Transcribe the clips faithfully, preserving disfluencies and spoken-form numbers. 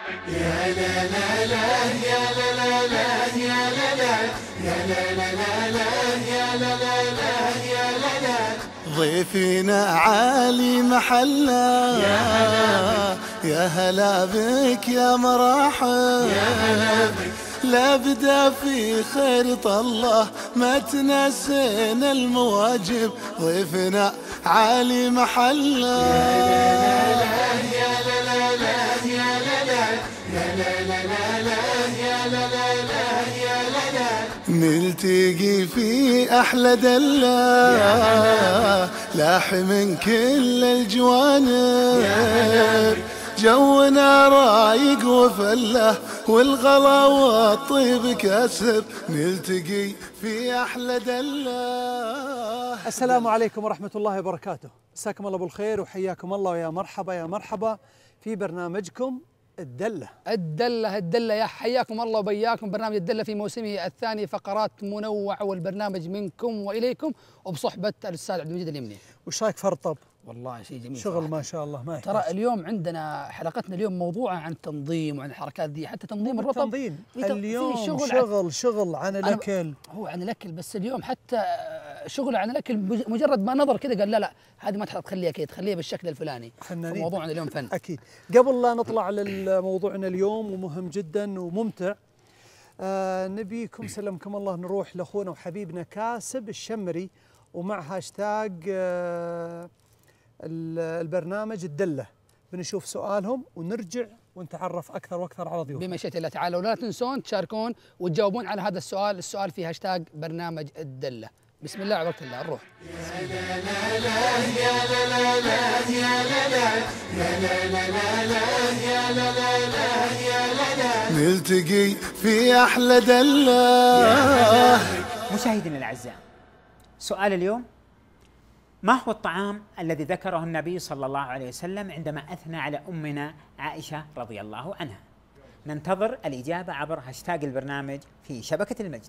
يا لا لا لا يا لا لا لا يا لا لا يا لا لا لا لا يا لا لا لا يا لا لا. ضيفنا عالي محله يا هلا بك يا هلا بك يا مرحب يا هلا بك. لا بدا في خير الله ما تنسينا المواجب. ضيفنا عالي محله يا لا لا لا يا لا لا يا لا لا لا يا لا لا لا يا لا لا. نلتقي في أحلى دلة لاح من كل الجوانب. جونا رايق وفله والغلا والطيب كسب. نلتقي في أحلى دلة. السلام عليكم ورحمة الله وبركاته. مساكم الله بالخير وحياكم الله ويا مرحبا يا مرحبا في برنامجكم الدلة. الدلة الدلة يا حياكم الله وبياكم. برنامج الدلة في موسمه الثاني، فقرات منوعة والبرنامج منكم وإليكم وبصحبة الأستاذ عبد المجيد اليمني. وش رايك فرطب؟ والله شيء جميل شغل صراحة. ما شاء الله ما ترى اليوم عندنا حلقتنا اليوم موضوعة عن التنظيم وعن الحركات دي، حتى تنظيم الرطب. تنظيم اليوم شغل شغل, شغل, شغل عن الأكل. هو عن الأكل، بس اليوم حتى شغل عن الأكل مجرد ما نظر كده قال لا لا هذه ما تخليها كده، تخليها بالشكل الفلاني. فنانين. موضوعنا اليوم فن. أكيد. قبل لا نطلع لموضوعنا اليوم ومهم جدا وممتع، آه نبيكم سلمكم الله نروح لأخونا وحبيبنا كاسب الشمري ومع هاشتاج آه البرنامج الدلة. بنشوف سؤالهم ونرجع ونتعرف أكثر وأكثر على ضيوفنا بمشيئة الله تعالى. ولا تنسون تشاركون وتجاوبون على هذا السؤال. السؤال في هاشتاج برنامج الدلة. بسم الله على الله نروح. يا لا لا لا يا لا لا لا يا لا لا يا لا لا لا يا لا لا لا يا لا لا. نلتقي في أحلى دلة. مشاهدينا الأعزاء، سؤال اليوم: ما هو الطعام الذي ذكره النبي صلى الله عليه وسلم عندما أثنى على أمنا عائشة رضي الله عنها؟ ننتظر الإجابة عبر هاشتاج البرنامج في شبكة المجد.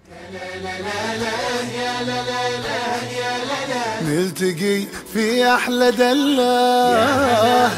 نلتقي في أحلى دلة.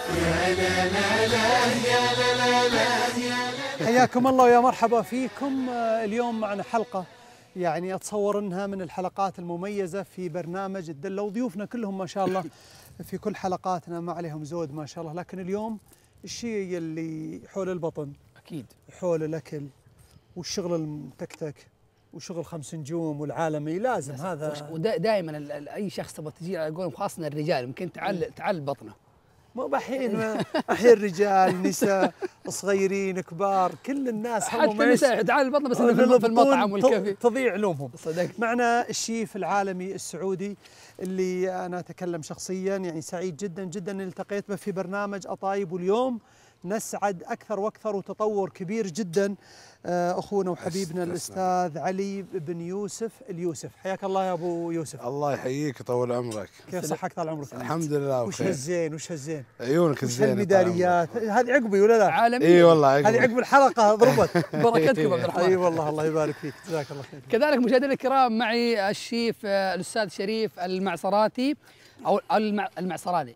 حياكم الله ويا مرحبا فيكم. اليوم معنا حلقة يعني أتصور أنها من الحلقات المميزة في برنامج الدلة، وضيوفنا كلهم ما شاء الله في كل حلقاتنا ما عليهم زود ما شاء الله. لكن اليوم الشيء اللي حول البطن أكيد، حول الأكل والشغل المتكتك وشغل خمس نجوم والعالمي لازم هذا. ودائما أي شخص تبغى تجي على قولهم خاصة الرجال يمكن تعال تعال بطنه. مو بحين الحين رجال نساء صغيرين كبار كل الناس حتى النساء تعال البطن بس في المطعم والكافي تضيع علومهم. صدقت. معنا الشيف العالمي السعودي اللي أنا أتكلم شخصيا يعني سعيد جدا جدا أن التقيت به في برنامج أطايب، واليوم نسعد أكثر وأكثر وتطور كبير جدا أخونا وحبيبنا الأستاذ علي بن يوسف اليوسف. حياك الله يا أبو يوسف. الله يحييك ويطول عمرك. كيف صحك طال عمرك؟ الحمد لله بخير. وش هالزين وش هالزين؟ عيونك الزين. الميداليات هذه عقبي ولا لا؟ عالمي. اي والله عقبي. هذه عقب الحلقة ضربت. بركتكم عبد الرحمن. اي والله الله يبارك فيك جزاك الله خير. كذلك مشاهدينا الكرام معي الشيف الأستاذ شريف المعصراتي أو المعصراني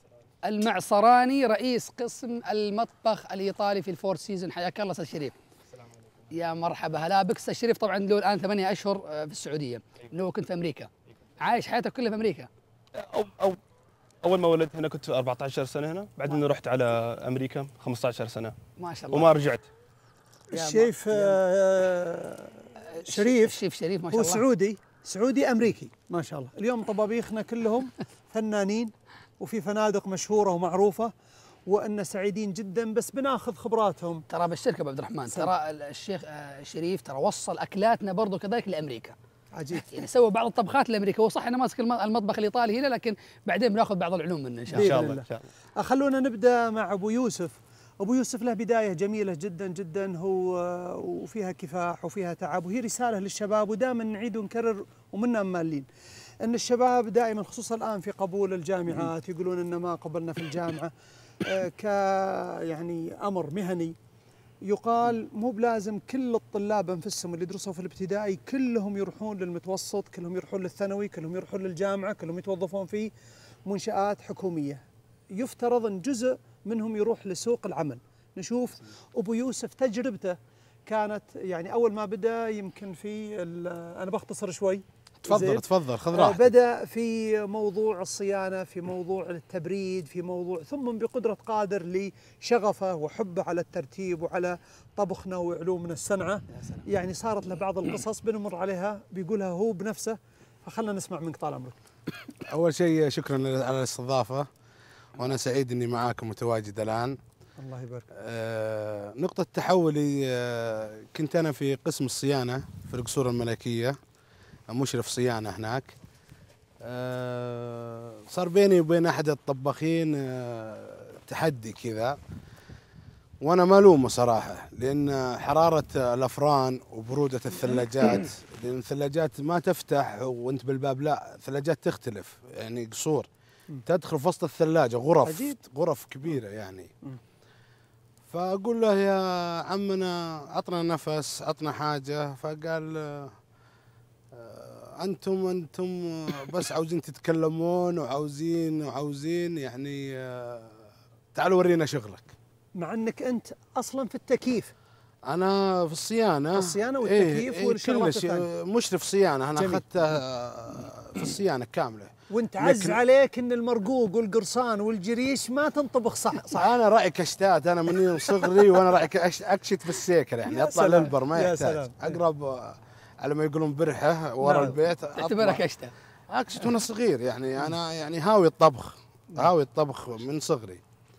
المعصراني رئيس قسم المطبخ الإيطالي في الفور سيزون. حياك الله أستاذ شريف. يا مرحبا هلا بك. أستاذ شريف طبعا له الآن ثمانية أشهر في السعودية، إنه كنت في أمريكا، عايش حياتك كلها في أمريكا. أو أو أول ما ولدت هنا كنت أربعة عشر سنة هنا، بعدين رحت على أمريكا خمسة عشر سنة ما شاء الله وما رجعت. الشيف آه شريف الشيف شريف ما شاء هو الله سعودي سعودي أمريكي ما شاء الله. اليوم طبابيخنا كلهم فنانين وفي فنادق مشهورة ومعروفة، وأن سعيدين جدا بس بناخذ خبراتهم. ترى بالشركة أبو عبد الرحمن سم. ترى الشيخ شريف ترى وصل أكلاتنا برضو كذلك لأمريكا. عجيب. يعني سوى بعض الطبخات لأمريكا. هو صح أنا ماسك المطبخ الإيطالي هنا، لكن بعدين بناخذ بعض العلوم منه إن شاء الله. إن شاء الله إن شاء الله. خلونا نبدأ مع أبو يوسف. أبو يوسف له بداية جميلة جدا جدا، هو وفيها كفاح وفيها تعب، وهي رسالة للشباب ودائما نعيد ونكرر ومنا مالين أن الشباب دائما خصوصا الآن في قبول الجامعات يقولون أن ما قبلنا في الجامعة ك يعني أمر مهني. يقال مو بلازم كل الطلاب أنفسهم اللي درسوا في الابتدائي كلهم يروحون للمتوسط، كلهم يروحون للثانوي، كلهم يروحون للجامعة، كلهم يتوظفون في منشآت حكومية. يفترض أن جزء منهم يروح لسوق العمل، نشوف ابو يوسف تجربته كانت يعني اول ما بدا يمكن في انا بختصر شوي. تفضل تفضل خذ آه راحتك. بدا في موضوع الصيانه، في موضوع التبريد، في موضوع ثم بقدره قادر لشغفه وحبه على الترتيب وعلى طبخنا وعلومنا الصنعه. يعني صارت له بعض القصص بنمر عليها بيقولها هو بنفسه، فخلنا نسمع منك طال عمرك. اول شيء شكرا على الاستضافه، وانا سعيد اني معاكم متواجد الان. الله يبارك. آه نقطه تحولي، آه كنت انا في قسم الصيانه في القصور الملكيه، مشرف صيانه هناك. آه صار بيني وبين احد الطباخين آه تحدي كذا، وانا ملومه صراحه، لان حراره الافران وبروده الثلاجات، لان الثلاجات ما تفتح وانت بالباب، لا الثلاجات تختلف، يعني قصور تدخل في وسط الثلاجه غرف عجيب. غرف كبيره يعني. فاقول له يا عمنا عطنا نفس، عطنا حاجه. فقال انتم انتم بس عاوزين تتكلمون وعاوزين وعاوزين يعني تعالوا ورينا شغلك. مع انك انت اصلا في التكييف. انا في الصيانه، الصيانه والتكييف إيه والشغلات الثانيه، مشرف صيانه انا اخذته في الصيانه كامله. وانت عز عليك ان المرقوق والقرصان والجريش ما تنطبخ صح صح. انا راعي كشتات، انا من صغري وانا راعي اكشت في السيكل، يعني اطلع للبر ما يحتاج اقرب على ما يقولون برحه ورا نعم. البيت تعتبرها كشته. اكشت وانا صغير، يعني انا يعني هاوي الطبخ، هاوي الطبخ من صغري.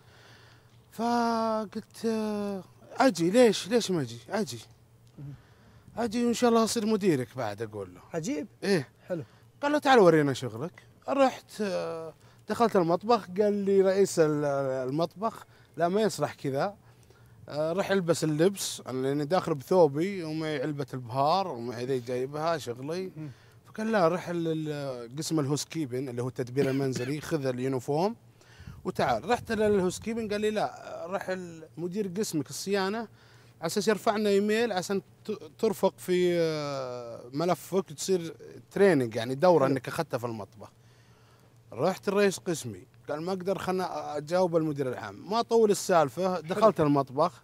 فقلت اجي، ليش ليش ما اجي؟ اجي اجي وان شاء الله اصير مديرك بعد. اقول له عجيب. ايه حلو. قال له تعال ورينا شغلك. رحت دخلت المطبخ، قال لي رئيس المطبخ لا ما يصلح كذا، رح البس اللبس لاني داخل بثوبي ومعي علبه البهار ومعي ذي جايبها شغلي. فقال لا رح قسم الهوس كيبن اللي هو التدبير المنزلي، خذ اليونيفورم وتعال. رحت للهوس كيبن قال لي لا رح مدير قسمك الصيانه على اساس يرفع لنا ايميل عشان ترفق في ملفك وتصير تريننج، يعني دوره انك اخذتها في المطبخ. رحت الرئيس قسمي قال ما اقدر، خلنا اجاوب المدير العام. ما طول السالفه دخلت المطبخ،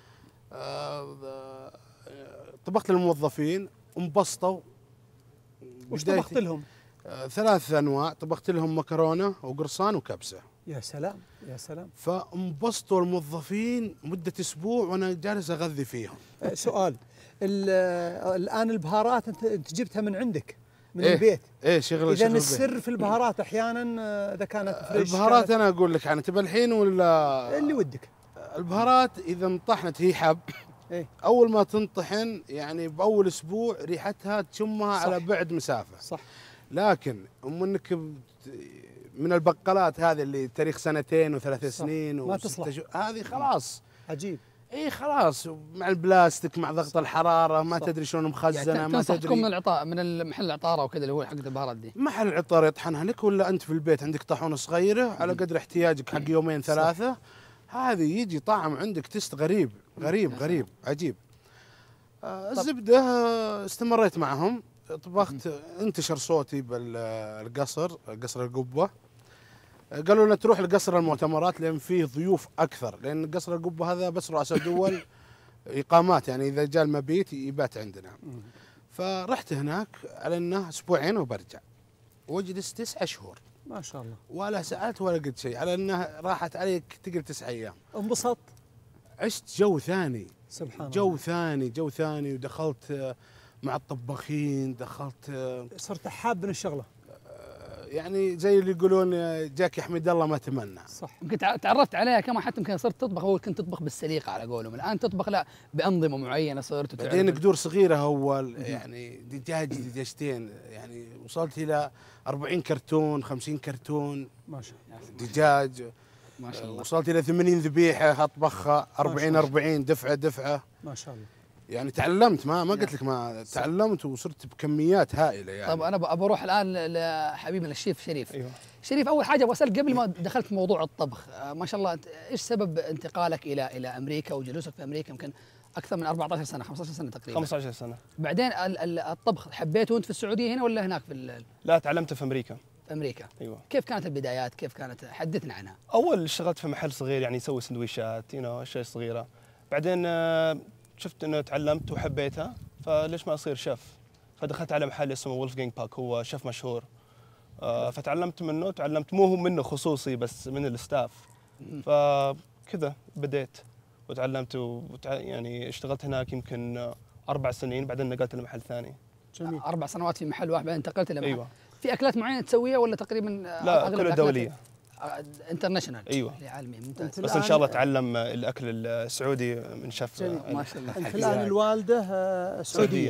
آه طبخت للموظفين انبسطوا. وش طبخت لهم؟ آه ثلاث انواع، طبخت لهم مكرونه وقرصان وكبسه. يا سلام يا سلام. فانبسطوا الموظفين مده اسبوع وانا جالس اغذي فيهم. سؤال، الان البهارات انت انت جبتها من عندك من إيه البيت؟ ايه شغل اذا السر في البهارات احيانا اذا كانت فريش. البهارات انا اقول لك يعني تبى الحين ولا اللي ودك؟ البهارات اذا انطحنت هي حب، إيه؟ اول ما تنطحن يعني باول اسبوع ريحتها تشمها على بعد مسافه. صح. لكن ام انك من البقالات هذه اللي تاريخ سنتين وثلاث سنين ما تصلح شو... هذه خلاص. عجيب. اي خلاص، مع البلاستيك مع ضغط الحراره ما صح. تدري شلون مخزنه. يعني ما تدري من العطاء من المحل العطاره وكذا اللي هو حق البهارات دي. محل العطار يطحنها لك، ولا انت في البيت عندك طاحونه صغيره على قدر احتياجك حق يومين ثلاثه. صح. هذه يجي طعم عندك تست غريب غريب غريب عجيب. آه الزبده استمريت معهم، طبخت. انتشر صوتي بالقصر، قصر القبه. قالوا لنا تروح لقصر المؤتمرات لان فيه ضيوف اكثر، لان قصر القبه هذا بس رؤساء دول اقامات، يعني اذا جاء المبيت يبات عندنا. فرحت هناك على انه اسبوعين وبرجع، واجلس تسعة شهور. ما شاء الله. ولا سالت ولا قلت شيء، على انه راحت عليك تقل تسع ايام. انبسطت؟ عشت جو ثاني. سبحان جو الله. ثاني جو ثاني ودخلت مع الطباخين، دخلت صرت حاب من الشغله. يعني زي اللي يقولون جاك يا حميد الله ما تمنى. صح. يمكن تعرفت عليها كمان، حتى يمكن صرت تطبخ. اول كنت تطبخ بالسليقه على قولهم، الان تطبخ لا بانظمه معينه صرت. بعدين قدور صغيره اول، يعني دجاج دجاجتين، يعني وصلت الى أربعين كرتون خمسين كرتون. ما شاء الله. دجاج ما شاء الله. وصلت الى ثمانين ذبيحه اطبخها، أربعين أربعين دفعه دفعه. ما شاء الله. يعني تعلمت، ما ما قلت لك ما تعلمت، وصرت بكميات هائله يعني. طب انا بروح الان لحبيبنا الشيف شريف. ايوه. شريف، اول حاجه ابغى اسالك قبل ما دخلت في موضوع الطبخ، ما شاء الله ايش سبب انتقالك الى الى امريكا وجلوسك في امريكا يمكن اكثر من أربعة عشر سنه خمسة عشر سنه تقريبا؟ خمسة عشر سنه. بعدين الطبخ حبيته وانت في السعوديه هنا ولا هناك في ال... لا تعلمته في امريكا. في امريكا. ايوه. كيف كانت البدايات؟ كيف كانت؟ حدثنا عنها. اول اشتغلت في محل صغير يعني يسوي سندويشات يو نو اشياء صغيره. بعدين آه، شفت انه تعلمت وحبيتها، فليش ما اصير شيف؟ فدخلت على محل اسمه وولفجانج باك، هو شيف مشهور. آه، فتعلمت منه، تعلمت مو هو منه خصوصي بس من الستاف. فكذا بديت وتعلمت وتع... يعني اشتغلت هناك يمكن آه، اربع سنين، بعدين نقلت لمحل ثاني. جميل. اربع سنوات في محل واحد بعدين انتقلت الى محل. ايوه. في اكلات معينه تسويها ولا تقريبا؟ لا كلها دوليه. انترناشونال. ايوه. عالمي. ممتاز. بس ان شاء الله اتعلم الاكل السعودي من شيف. ما شاء الله. انت الان الوالده آه، سعوديه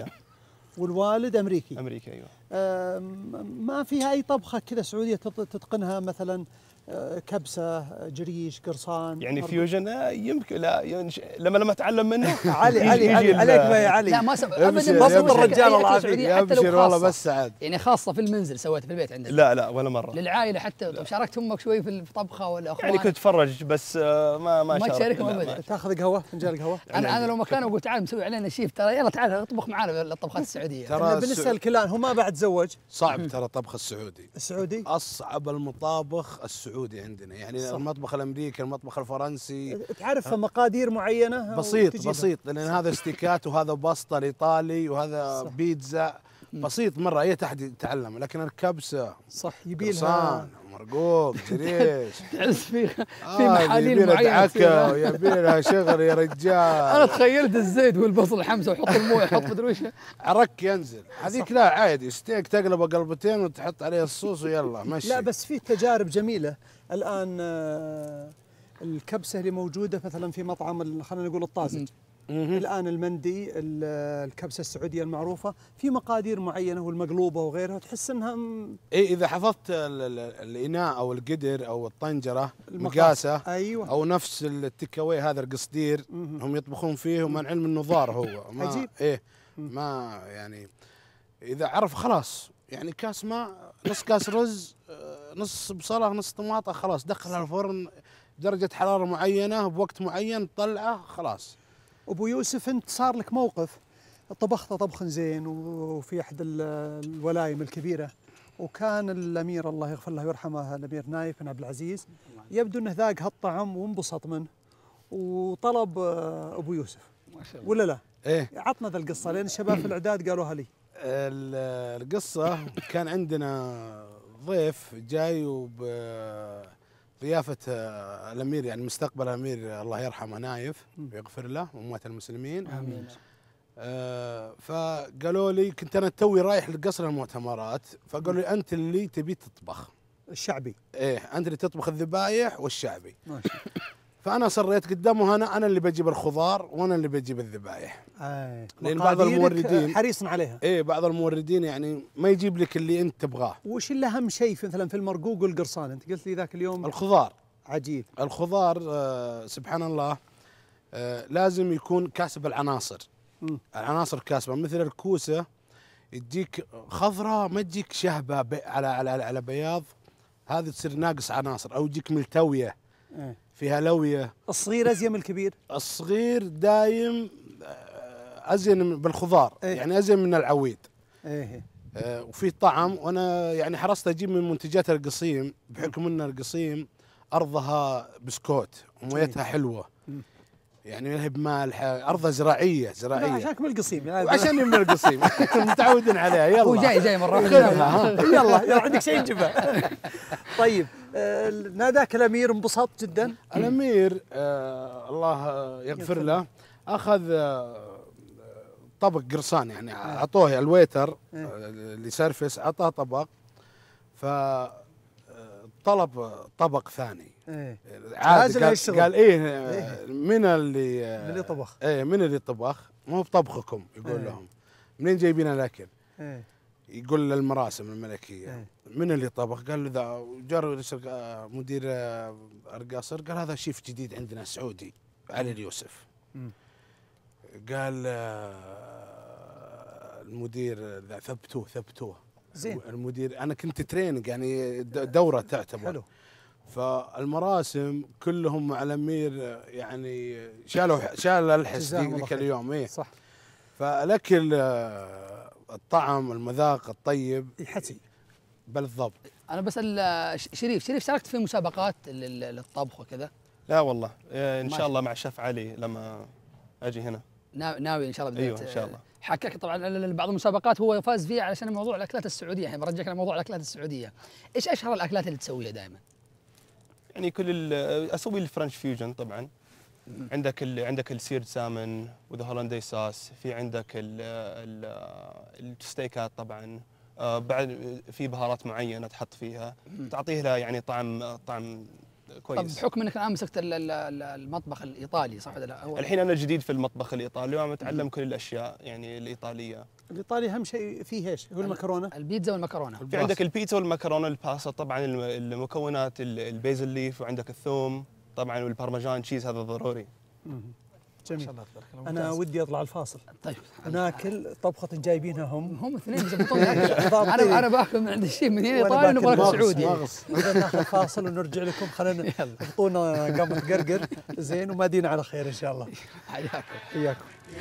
والوالد امريكي. امريكا ايوه. آه، ما فيها اي طبخه كذا سعوديه تط- تتقنها مثلا؟ آه، كبسه، جريش، قرصان يعني أرض. فيوجن آه، يمكن لا ينش... لما لما اتعلم منه علي يجي- علي, يجي علي ال- عليك بقى يا علي. لا ما سب... يبشر- ابدا يبشر الرجال الرجال الله الله يعافيك. سعوديه يا حتى لو ابشر والله خاصه بس سعد. يعني خاصه في المنزل سويتها في البيت عندك. لا لا ولا مره. للعائله حتى. طب شاركت امك شوي في الطبخه ولا اخوانك؟ يعني كنت اتفرج بس آه، ما ما ما شارك. تشاركهم لا، أبداً. ما- تاخذ قهوه، فنجان قهوه. انا انا لو مكانه قلت تعال مسوي علينا شيف، ترى يلا تعال اطبخ معنا الطبخات السعوديه. ترى إنه بالنسبه السع- لكلان هو ما بعد تزوج صعب ترى الطبخ السعودي، السعودي. اصعب المطابخ السعودي عندنا، يعني صح. المطبخ الامريكي، المطبخ الفرنسي تعرف مقادير معينه بسيط وتجيبها. بسيط، لان هذا ستيكات وهذا باستا الايطالي وهذا صح. بيتزا، بسيط مره اي احد يتعلم. لكن الكبسه، صح يبي لها قرصان، مرقوق، جريش، تحس في في آه، محاليل يبي لها معينه تصير. دعكه ويبي لها شغل يا رجال. انا تخيلت الزيت والبصل حمزه وحط المويه حط مدري وش. عرك ينزل. هذيك لا عادي، ستيك تقلبه قلبتين وتحط عليه الصوص ويلا مشي. لا بس في تجارب جميله الان. آه، الكبسه اللي موجوده مثلا في مطعم ال- خلينا نقول الطازج مهم. الان، المندي، ال- الكبسه السعوديه المعروفه في مقادير معينه والمقلوبه وغيرها، تحس انها م- اي اذا حفظت ال- ال- الاناء او القدر او الطنجره المقاس. مقاسه، ايوه. او نفس التيك اواي هذا القصدير مهم. هم يطبخون فيه، ومن علم انه ضار هو ما عجيب. ايه ما يعني اذا عرف خلاص، يعني كاس ماء، نص كاس رز، آه، نص بصله، نص طماطه، خلاص دخلها الفرن درجه حراره معينه بوقت معين، طلعه خلاص. ابو يوسف، انت صار لك موقف طبخت طبخ زين وفي احد ال- الولايم الكبيره، وكان الامير الله يغفر له ويرحمه الامير نايف بن عبد العزيز يبدو انه ذاق هالطعم وانبسط منه وطلب آه، ابو يوسف، ما شاء الله. ولا لا؟ ايه عطنا ذا القصه لان الشباب في الاعداد قالوها لي. ال- القصة كان عندنا ضيف جاي وبضيافة الأمير، يعني مستقبل الأمير الله يرحمه نايف ويغفر له وأموات المسلمين. امين. آه فقالوا لي، كنت أنا توي رايح لقصر المؤتمرات، فقالوا لي أنت اللي تبي تطبخ. الشعبي. إيه أنت اللي تطبخ الذبايح والشعبي. ماشي. فأنا صريت قدامه، أنا أنا اللي بجيب الخضار وأنا اللي بجيب الذبايح. آه. لأن بعض مقاديرك الموردين- حريص عليها. إيه بعض الموردين يعني ما يجيب لك اللي أنت تبغاه. وش اللي اهم شيء في مثلا في المرقوق والقرصان؟ انت قلت لي ذاك اليوم الخضار عجيب. الخضار آه سبحان الله آه لازم يكون كاسب العناصر. مم. العناصر كاسبه، مثل الكوسه تجيك خضراء ما تجيك شهبه بي على على على بياض، هذه تصير ناقص عناصر، او تجيك ملتويه إيه. فيها لويه. الصغير ازين من الكبير. الصغير دايم آه، ازين من- بالخضار، إيه. يعني ازين من العويد. ايه. آه، وفي طعم. وانا يعني حرصت اجيب من منتجات القصيم، بحكم ان القصيم ارضها بسكوت ومويتها حلوه، يعني ما هي بمالح، ارضها زراعيه لا، زراعيه. عشانك من القصيم يعني. وعشان من القصيم متعودين عليها. يلا هو جاي جاي مره خذها، واحده. ها. يلا يلا عندك شيء نجيبه. طيب آه، ناداك الامير انبسط جدا. الامير آه الله يغفر له اخذ آه طبق قرصان، يعني اعطوه الويتر آه، اللي سيرفس اعطاه طبق، ف آه، طلب طبق ثاني. ايه. عاد لازم قال, هالشغل. قال ايه آه، من اللي آه، من اللي طبخ؟ ايه من اللي طبخ؟ مو بطبخكم، يقول إيه. لهم منين جايبين الاكل؟ ايه. يقول للمراسم الملكيه إيه. من اللي طبخ؟ قال له ذا جار مدير آه، القصر، قال هذا شيف جديد عندنا سعودي علي اليوسف. مم. قال آه، المدير ذا ثبتوه ثبتوه زين. المدير انا كنت تريننج، يعني د- دوره تعتبر. حلو. فالمراسم كلهم مع الامير يعني شالوا شال الحس جزاهم الله ذيك خير. اليوم. ايه صح. فالاكل آه، الطعم المذاق الطيب يحسي. بالضبط. انا بسال آه، ش- شريف شريف شاركت في مسابقات لل- للطبخ وكذا؟ لا والله آه، ان ما شاء الله مع الشيف علي لما اجي هنا. نا- ناوي ان شاء الله بداية- أيوة، إن شاء الله. حكاك طبعا على بعض المسابقات هو فاز فيها علشان موضوع الاكلات السعوديه، الحين برجعك لموضوع الاكلات السعوديه. ايش اشهر الاكلات اللي تسويها دائما؟ يعني كل ال- اسوي الفرنش فيوجن طبعا. عندك ال عندك السيرد سامن وذا هولندي صوص، في عندك ال ال الستيكات طبعا. آه، بعد في بهارات معينه تحط فيها تعطيه لها يعني طعم طعم طب كويس. بحكم انك الان مسكت ال- ال- ال- المطبخ الايطالي صح ولا لا؟ هو الحين انا جديد في المطبخ الايطالي وعم اتعلم كل الاشياء يعني الايطاليه. الايطالي اهم شيء فيه ايش؟ هو المكرونه. البيتزا والمكرونه. في عندك البيتزا والمكرونه الباستا طبعا الم- المكونات ال- البيزل ليف، وعندك الثوم طبعا والبارمجان تشيز هذا ضروري. جميل. الله تبارك الله. انا ممتاز. ودي اطلع الفاصل طيب ناكل طبخه جايبينها هم. هم اثنين يزبطون الاكل. انا انا باكل من عند الشيف من هنا وأنا ايطالي باكل ونبغى مغص- سعودي. مغص. إذا ناخذ فاصل ونرجع لكم، خلينا اعطونا قامة قرقر زين ومادينا على خير ان شاء الله. حياكم. حياكم.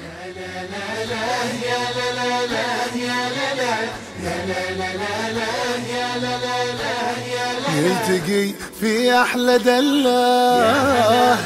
نلتقي في احلى دلة.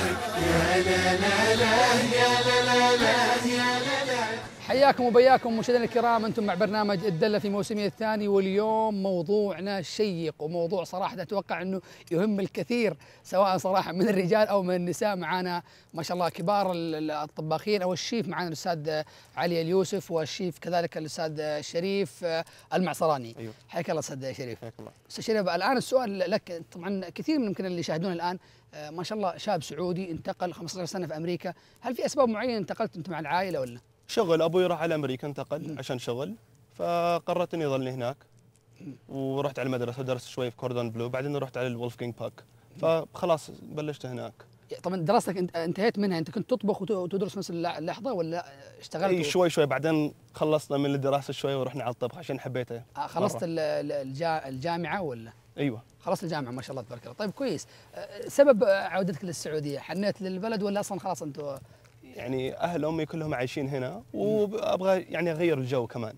حياكم وبياكم مشاهدينا الكرام، انتم مع برنامج الدله في موسمه الثاني، واليوم موضوعنا شيق وموضوع صراحه اتوقع انه يهم الكثير سواء صراحه من الرجال او من النساء. معنا ما شاء الله كبار ال- الطباخين او الشيف، معنا الاستاذ علي اليوسف والشيف كذلك الاستاذ شريف المعصراني. أيوه. حياك الله استاذ شريف. حياك الله. استاذ شريف الان السؤال لك، طبعا كثير من يمكن اللي يشاهدون الان آه، ما شاء الله شاب سعودي انتقل خمسة عشر سنه في امريكا، هل في اسباب معينه انتقلت انت مع العائله ولا؟ شغل ابوي راح على امريكا انتقل عشان شغل، فقررت اني اظلني هناك ورحت على المدرسه ودرست شوي في كوردون بلو، بعدين رحت على الولفكينج باك، فخلاص بلشت هناك. طبعا دراستك انت انتهيت منها، انت كنت تطبخ وت- وتدرس نفس الل- اللحظه ولا اشتغلت؟ اي شوي شوي بعدين خلصنا من الدراسه شوي ورحنا على الطبخ عشان حبيته. آه، خلصت مرة. ال- ال- الجا- الجامعه ولا؟ ايوه. خلصت الجامعه ما شاء الله تبارك الله. طيب كويس. آه، سبب آه، عودتك للسعوديه، حنيت للبلد ولا اصلا خلاص انتوا؟ يعني اهل امي كلهم عايشين هنا وابغى يعني اغير الجو كمان.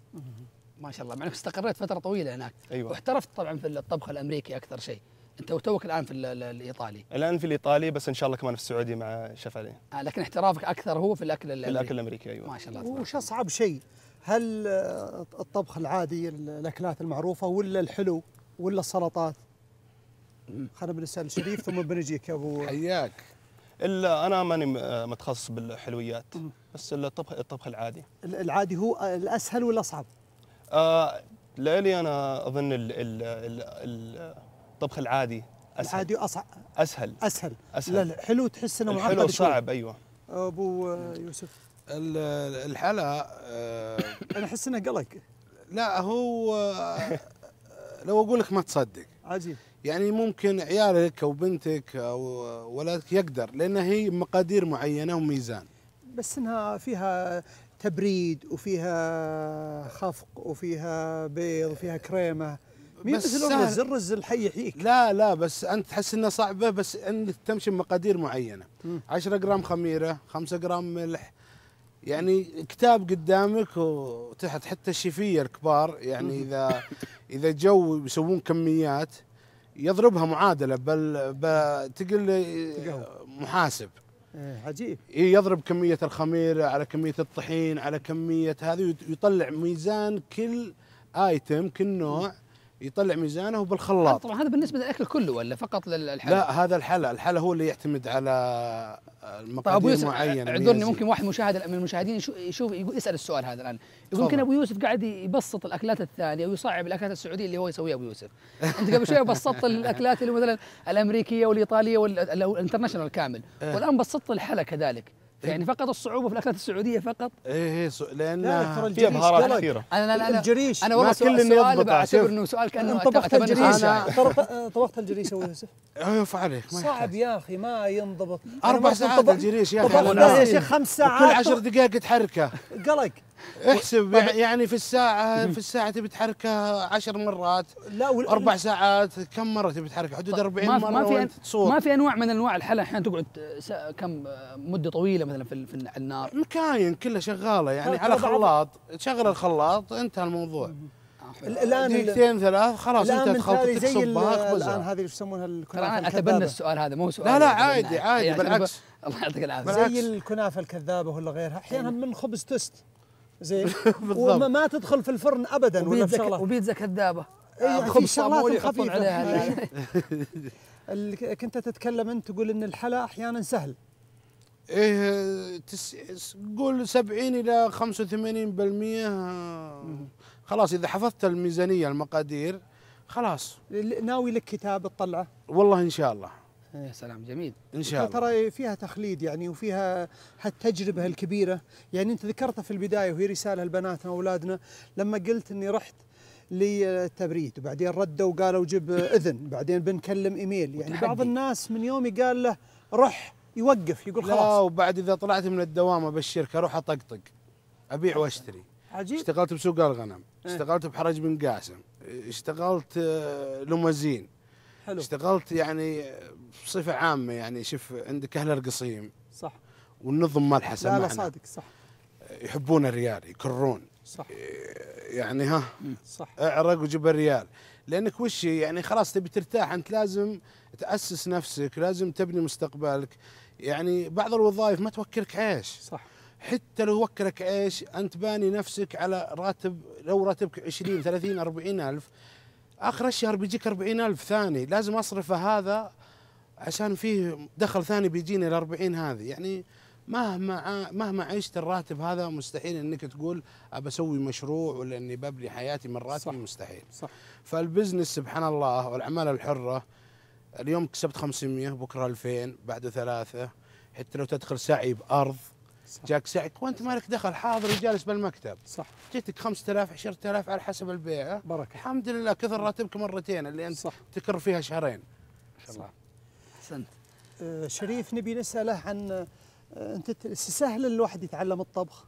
ما شاء الله، مع انك استقريت فتره طويله هناك. ايوه. واحترفت طبعا في الطبخ الامريكي اكثر شيء. انت توك الان في ال- ال- الايطالي. الان في الايطالي بس ان شاء الله كمان في السعوديه مع شيف علي. آه، لكن احترافك اكثر هو في الاكل في الامريكي. الاكل الامريكي ايوه. ما شاء الله تبارك وش اصعب شيء؟ هل آه، الطبخ العادي الاكلات المعروفه ولا الحلو ولا السلطات؟ خلينا بنسال شريف ثم بنجيك يا ابو. حياك. الا انا ماني م- آه متخصص بالحلويات، بس الطبخ الطبخ العادي. العادي هو الاسهل ولا اصعب؟ آه لالي انا اظن ال ال ال الطبخ العادي اسهل. العادي اصعب اسهل. اسهل. أسهل. لا الحلو تحس انه معقد الحلو شوي. صعب ايوه. ابو يوسف ال- الحلا آه، انا احس انه قلق. لا هو آه، لو اقول لك ما تصدق، عجيب. يعني ممكن عيالك او بنتك او ولدك يقدر، لان هي مقادير معينه وميزان. بس انها فيها تبريد وفيها خفق وفيها بيض وفيها كريمه. مين بس مثل سهل. الرز؟ الرز الحي يحييك. لا لا بس انت تحس انها صعبه، بس انك تمشي بمقادير معينه. عشرة جرام خميره، خمسة جرام ملح، يعني كتاب قدامك وتحت حتى الشيفيه الكبار، يعني اذا اذا جو يسوون كميات يضربها معادله بل تقل محاسب. إيه عجيب. يضرب كميه الخميره على كميه الطحين على كميه هذه، يطلع ميزان كل ايتم كل نوع، يطلع ميزانه هذا بالخلاط. طبعا هذا بالنسبه للاكل كله ولا فقط للحلال؟ لا هذا الحلا، الحلا هو اللي يعتمد على طيب ابو المقادير يوسف معينه. اعذرني، ميزي. ممكن واحد مشاهد من المشاهدين يشوف, يشوف يقول يسال السؤال هذا الان، يقول يمكن تفضل. ابو يوسف قاعد يبسط الاكلات الثانيه ويصعب الاكلات السعوديه اللي هو يسويها ابو يوسف. انت قبل شوي بسطت الاكلات اللي مثلا الامريكيه والايطاليه والانترناشونال كامل، والان بسطت الحلا كذلك. يعني فقط الصعوبه في الاكلات السعوديه فقط. ايه ايه سو- لان لا ترى فيها الجريش بهارات قلق. كثيره. انا انا انا الجريش انا ما والله كل سؤال اللي سؤال يضبط، بعتبر شوف. انه سؤال كانه طبخت أتمنى الجريش. شاي. طبخ- طبخت الجريش ابو يوسف. ايوه عليك ما صعب يحتاج. يا اخي ما ينضبط. اربع أنا ساعات طبخ- الجريش يا اخي طبخت على له يا النار. شيخ خمس كل ساعات. عشر دقائق تحركه. قلق. احسب يعني في الساعه في الساعه تبي تحركه عشر مرات، لا وال- اربع ساعات كم مره تبي تحركه؟ حدود أربعين ما مره ما في وانت تصور. ما في انواع من انواع الحلا احيانا تقعد س- كم مده طويله مثلا في في النار. مكاين كلها شغاله يعني ترى على بعض- خلاط، تشغل الخلاط انتهى الموضوع. الان دقيقتين ثلاث خلاص انت تخلط زي تصبها الان هذه ايش يسمونها الكنافه انا اتبنى السؤال هذا مو سؤال لا لا عادي عادي بالعكس الله يعطيك العافيه زي الكنافه الكذابه ولا غيرها احيانا من خبز توست زين وما ما تدخل في الفرن ابدا ولا في شغلات وبيتزا كذابه اي خبز شغلات صامولي يحطون خفيفه عليها اللي كنت تتكلم انت تقول ان الحلا احيانا سهل ايه تس... قول سبعين الى خمسة وثمانين بالمئة خلاص اذا حفظت الميزانيه المقادير خلاص. ناوي لك كتاب تطلعه؟ والله ان شاء الله. يا سلام جميل. ان شاء الله. ترى فيها تخليد يعني وفيها هالتجربه الكبيره، يعني انت ذكرتها في البدايه وهي رساله لبناتنا واولادنا لما قلت اني رحت للتبريد وبعدين ردوا وقالوا جيب اذن، بعدين بنكلم ايميل، يعني بعض الناس من يومي قال له روح يوقف يقول خلاص. لا وبعد اذا طلعت من الدوام بالشركه اروح اطقطق ابيع واشتري. عجيب. اشتغلت بسوق الغنم، اشتغلت بحرج بن قاسم، اشتغلت لومازين، حلو. اشتغلت يعني بصفه عامه يعني شوف عندك اهل القصيم صح والنظم مالحه لا لا صادق صح يحبون الريال يكرون صح يعني ها صح اعرق وجيب الريال لانك وش يعني خلاص تبي ترتاح انت لازم تاسس نفسك لازم تبني مستقبلك يعني بعض الوظائف ما توكلك عيش صح حتى لو وكلك عيش انت باني نفسك على راتب لو راتبك عشرين ثلاثين أربعين ألف اخر الشهر بيجيك أربعين ألف ثاني لازم اصرفه هذا عشان فيه دخل ثاني بيجيني ال أربعين هذه يعني مهما مهما عشت الراتب هذا مستحيل انك تقول ابى اسوي مشروع ولا اني ببني حياتي من راتبي مستحيل صح فالبزنس سبحان الله والاعمال الحره اليوم كسبت خمسمئة بكره ألفين بعده ثلاثه حتى لو تدخل سعي بارض صح. جاك سعي وانت مالك دخل حاضر وجالس بالمكتب صح جيتك خمسة آلاف عشرة آلاف على حسب البيعه بركه الحمد لله كثر راتبك مرتين اللي انت صح. تكر فيها شهرين صح احسنت. آه شريف نبي نساله عن آه انت سهل الواحد يتعلم الطبخ؟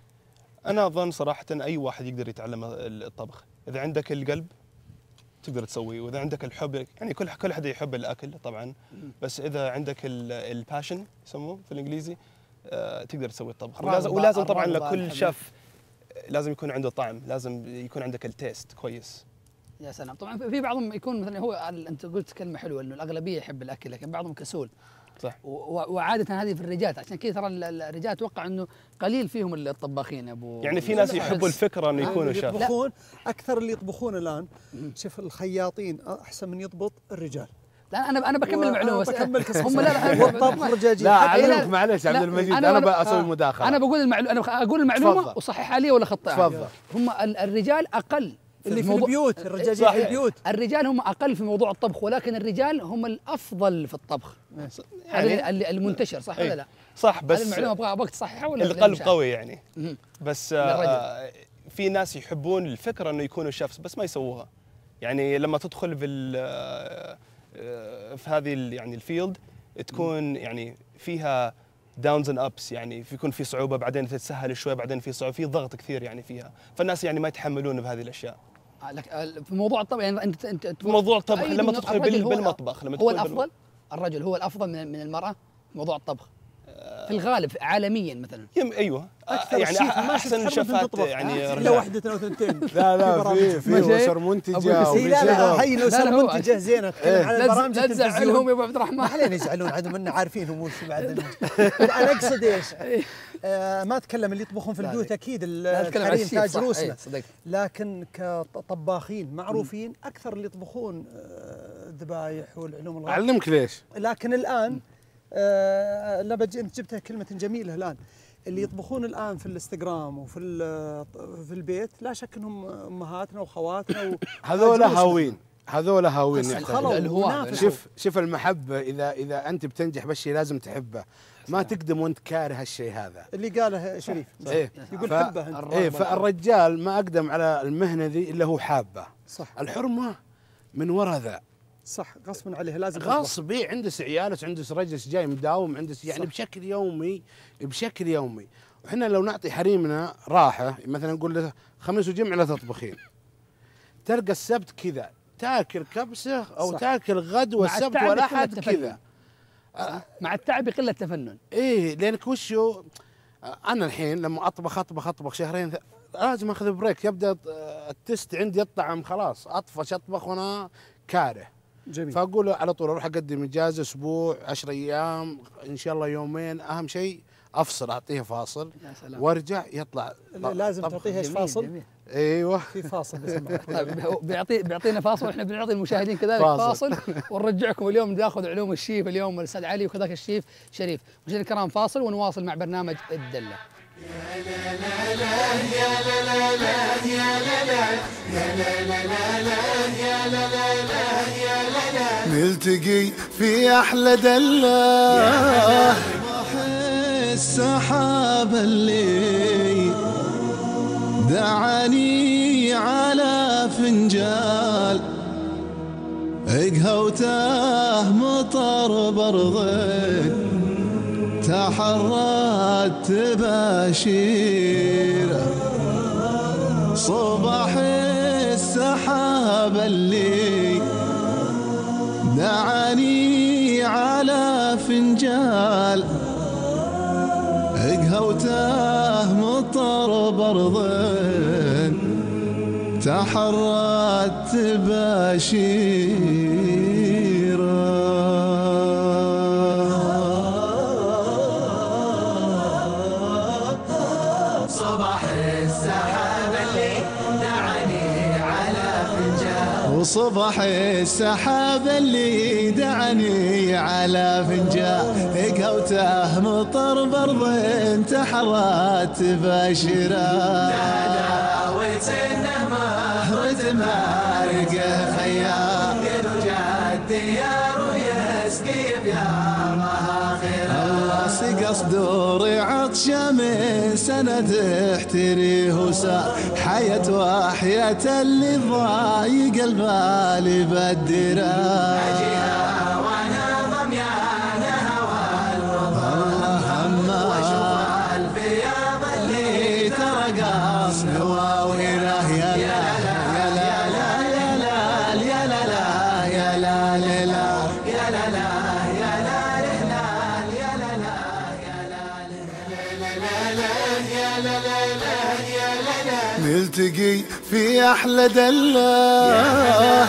انا اظن صراحه اي واحد يقدر يتعلم الطبخ اذا عندك القلب تقدر تسوي واذا عندك الحب يعني كل كل حد يحب الاكل طبعا بس اذا عندك الباشن يسموه في الانجليزي آه تقدر تسوي الطبخ ولازم, ولازم طبعا لكل شيف لازم يكون عنده طعم لازم يكون عندك التيست كويس. يا سلام. طبعا في بعضهم يكون مثلا هو انت قلت كلمه حلوه انه الاغلبيه يحب الاكل لكن بعضهم كسول صح وعاده هذه في الرجال عشان كذا ترى الرجال اتوقع انه قليل فيهم الطباخين ابو يعني في ناس يحبوا الفكره انه يكونوا شيف يطبخون اكثر اللي يطبخون الان شوف الخياطين احسن من يضبط الرجال. لا انا انا بكمل المعلومه بس بكمل هم لا لا والطبخ رجاجي لا اعلمك معلش عبد المجيد انا, أنا بقى اسوي مداخله انا بقول المعلومه انا اقول المعلومه وصححها لي ولا خطئها تفضل. هم الرجال اقل اللي في البيوت الرجاجين في البيوت الرجال هم اقل في موضوع الطبخ ولكن الرجال هم الافضل في الطبخ يعني المنتشر صح ولا لا؟ صح بس هذه المعلومه ابغى ابغاك تصححها ولا القلب قوي يعني بس آه في ناس يحبون الفكره انه يكونوا شيفs بس ما يسووها يعني لما تدخل في في هذه يعني الفيلد تكون يعني فيها داونز اند ابس يعني في يكون في صعوبه بعدين تتسهل شوي بعدين في صعوبه في ضغط كثير يعني فيها فالناس يعني ما يتحملون بهذه الاشياء. في موضوع الطبخ يعني انت انت في موضوع الطبخ لما تدخل بالمطبخ لما هو الافضل الرجل هو الافضل من المراه في موضوع الطبخ في الغالب عالميا مثلا يم ايوه يعني احسن شفات يعني الا واحده او ثنتين لا لا في في اسر منتجه لا لا هي اسر منتجه زينه تتكلم على البرامج لا تزعلهم يا ابو عبد الرحمن ما علينا يزعلون عندهم منا عارفينهم وش بعد انا اقصد ايش ما اتكلم اللي يطبخون في البيوت اكيد الحريم تاج روسنا لكن كطباخين معروفين اكثر اللي يطبخون الذبايح والعلوم الغربيه اعلمك ليش لكن الان آه لا بجي انت جبتها كلمه جميله الان اللي يطبخون الان في الانستغرام وفي في البيت لا شك انهم امهاتنا وخواتنا هذول هاوين هذول هاوين يعني شوف شوف المحبه اذا اذا انت بتنجح بالشيء لازم تحبه ما تقدم وانت كاره الشيء هذا اللي قاله شريف إيه يقول ف... حبه انت ايه فالرجال ما اقدم على المهنه ذي الا هو حابه صح الحرمه من وراء ذا صح غصبا عليه لازم غصبي عندس عيالس عندس رجل جاي مداوم عندس يعني صح. بشكل يومي بشكل يومي وحنا لو نعطي حريمنا راحه مثلا نقول له خميس وجمعه لا تطبخين تلقى السبت كذا تاكل كبسه او صح. تاكل غد والسبت والاحد كذا مع التعب يقل التفنن ايه لانك وشو انا الحين لما اطبخ اطبخ اطبخ شهرين لازم اخذ بريك يبدا التست عندي الطعم خلاص اطفش اطبخ وانا كاره. جميل. فاقول على طول اروح اقدم اجازه اسبوع عشرة ايام ان شاء الله يومين، اهم شيء افصل اعطيها فاصل يا سلام. وارجع يطلع لازم تعطيها ايش فاصل؟ جميل. ايوه في فاصل بسمع. طيب هو بيعطي بيعطينا فاصل واحنا بنعطي المشاهدين كذلك فاصل. فاصل ونرجعكم اليوم ناخذ علوم الشيف اليوم الاستاذ علي وكذلك الشيف شريف. مشاهدينا الكرام فاصل ونواصل مع برنامج الدله. نلتقي في أحلى دلة السحاب اللي دعاني على فنجال اقهوته مطر برضك تحرت تباشير صباح السحاب اللي دعاني على فنجال اقهوته مطر برضن تحرت تباشير صباح السحاب اللي دعاني على فنجان وصباح السحاب اللي دعاني على فنجان اقهوته مطر برض تحرت تباشيره دعوت انه مهرد مارقه خيام يرجع الديار ويسقي بيامها خيرا الله سقى صدوري عطشه من سنه تحتريه وسار حياه وحياه اللي ضايق البال بدره اجيها وانا ضميانها والوضع الله واشوف البياض اللي ترقص نواويره يا لا يا لا يا لا يا لا يا لا يا لا يا لا يا لا نلتقي في أحلى دلة.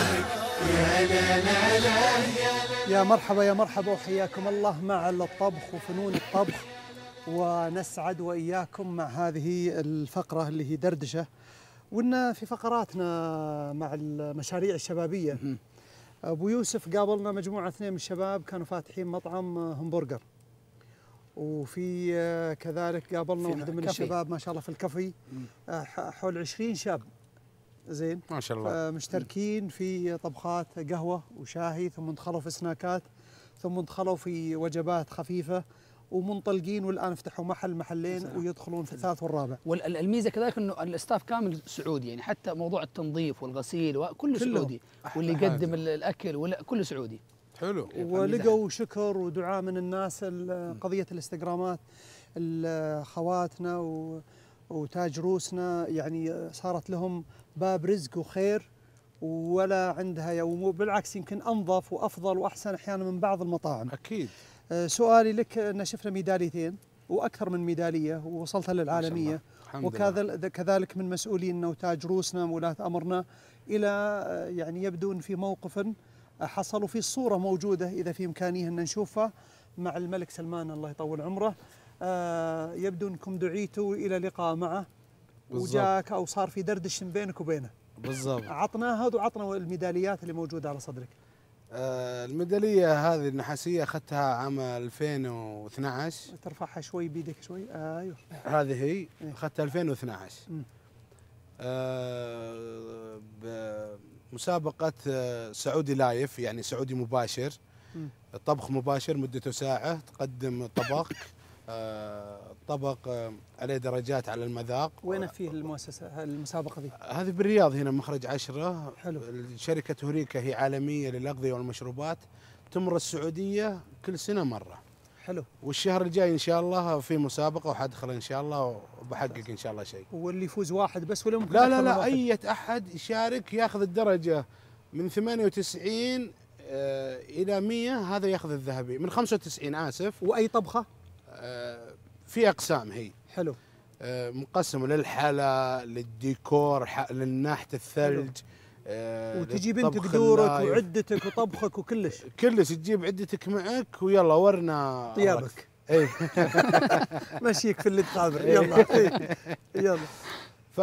يا مرحبا يا مرحبا وحياكم الله مع الطبخ وفنون الطبخ، ونسعد وإياكم مع هذه الفقرة اللي هي دردشة، وإن في فقراتنا مع المشاريع الشبابية. أبو يوسف قابلنا مجموعة اثنين من الشباب كانوا فاتحين مطعم همبرجر، وفي كذلك قابلنا واحدة من الشباب ما شاء الله في الكافي حول عشرين شاب زين ما شاء الله مشتركين في طبخات قهوة وشاهي، ثم دخلوا في سناكات، ثم دخلوا في وجبات خفيفة، ومنطلقين والآن فتحوا محل محلين سلام. ويدخلون في الثالث والرابع. والميزة كذلك أنه الاستاف كامل سعودي، يعني حتى موضوع التنظيف والغسيل وكله سعودي، واللي يقدم الأكل ولا كله سعودي. حلو. ولقوا شكر ودعاء من الناس قضية الانستغرامات، خواتنا وتاج روسنا يعني صارت لهم باب رزق وخير، ولا عندها يوم، بالعكس يمكن أنظف وأفضل وأحسن أحيانا من بعض المطاعم. أكيد. سؤالي لك، أن شفنا ميداليتين وأكثر من ميدالية ووصلتها للعالمية، وكذلك من مسؤولين وتاج روسنا ولاة أمرنا إلى يعني يبدون في موقف حصلوا في الصورة موجودة إذا في إمكانية أن نشوفها مع الملك سلمان الله يطول عمره. آه يبدو أنكم دعيتوا إلى لقاء معه وجاك أو صار في دردش بينك وبينه. بالضبط. عطنا هذا وعطنا الميداليات اللي موجودة على صدرك. آه الميدالية هذه النحاسية أخذتها عام ألفين واثنعش. ترفعها شوي بيدك شوي. آه أيوه. هذه هي أخذتها ألفين واثنعش. آه مسابقة سعودي لايف، يعني سعودي مباشر. م. طبخ مباشر مدته ساعة، تقدم طبق آه طبق آه عليه درجات على المذاق. وين فيه المؤسسة المسابقة ذي؟ هذه بالرياض هنا مخرج عشرة. حلو. شركة هوريكا هي عالمية للأغذية والمشروبات، تمر السعودية كل سنة مرة. حلو. والشهر الجاي إن شاء الله في مسابقة وحدخل إن شاء الله وبحقق إن شاء الله شيء. واللي يفوز واحد بس ولا ممكن؟ لا لا لا أي أحد يشارك ياخذ الدرجة من ثمانية وتسعين آه إلى مئة، هذا ياخذ الذهبي. من خمسة وتسعين آسف. وأي طبخة؟ آه في أقسام هي. حلو. آه، مقسم للحلا، للديكور، للنحت الثلج. آه وتجيب انت قدورك وعدتك وطبخك وكلش كلش، تجيب عدتك معك ويلا ورنا طيابك. اي مشيك في اللي تخابر. يلا يلا. ف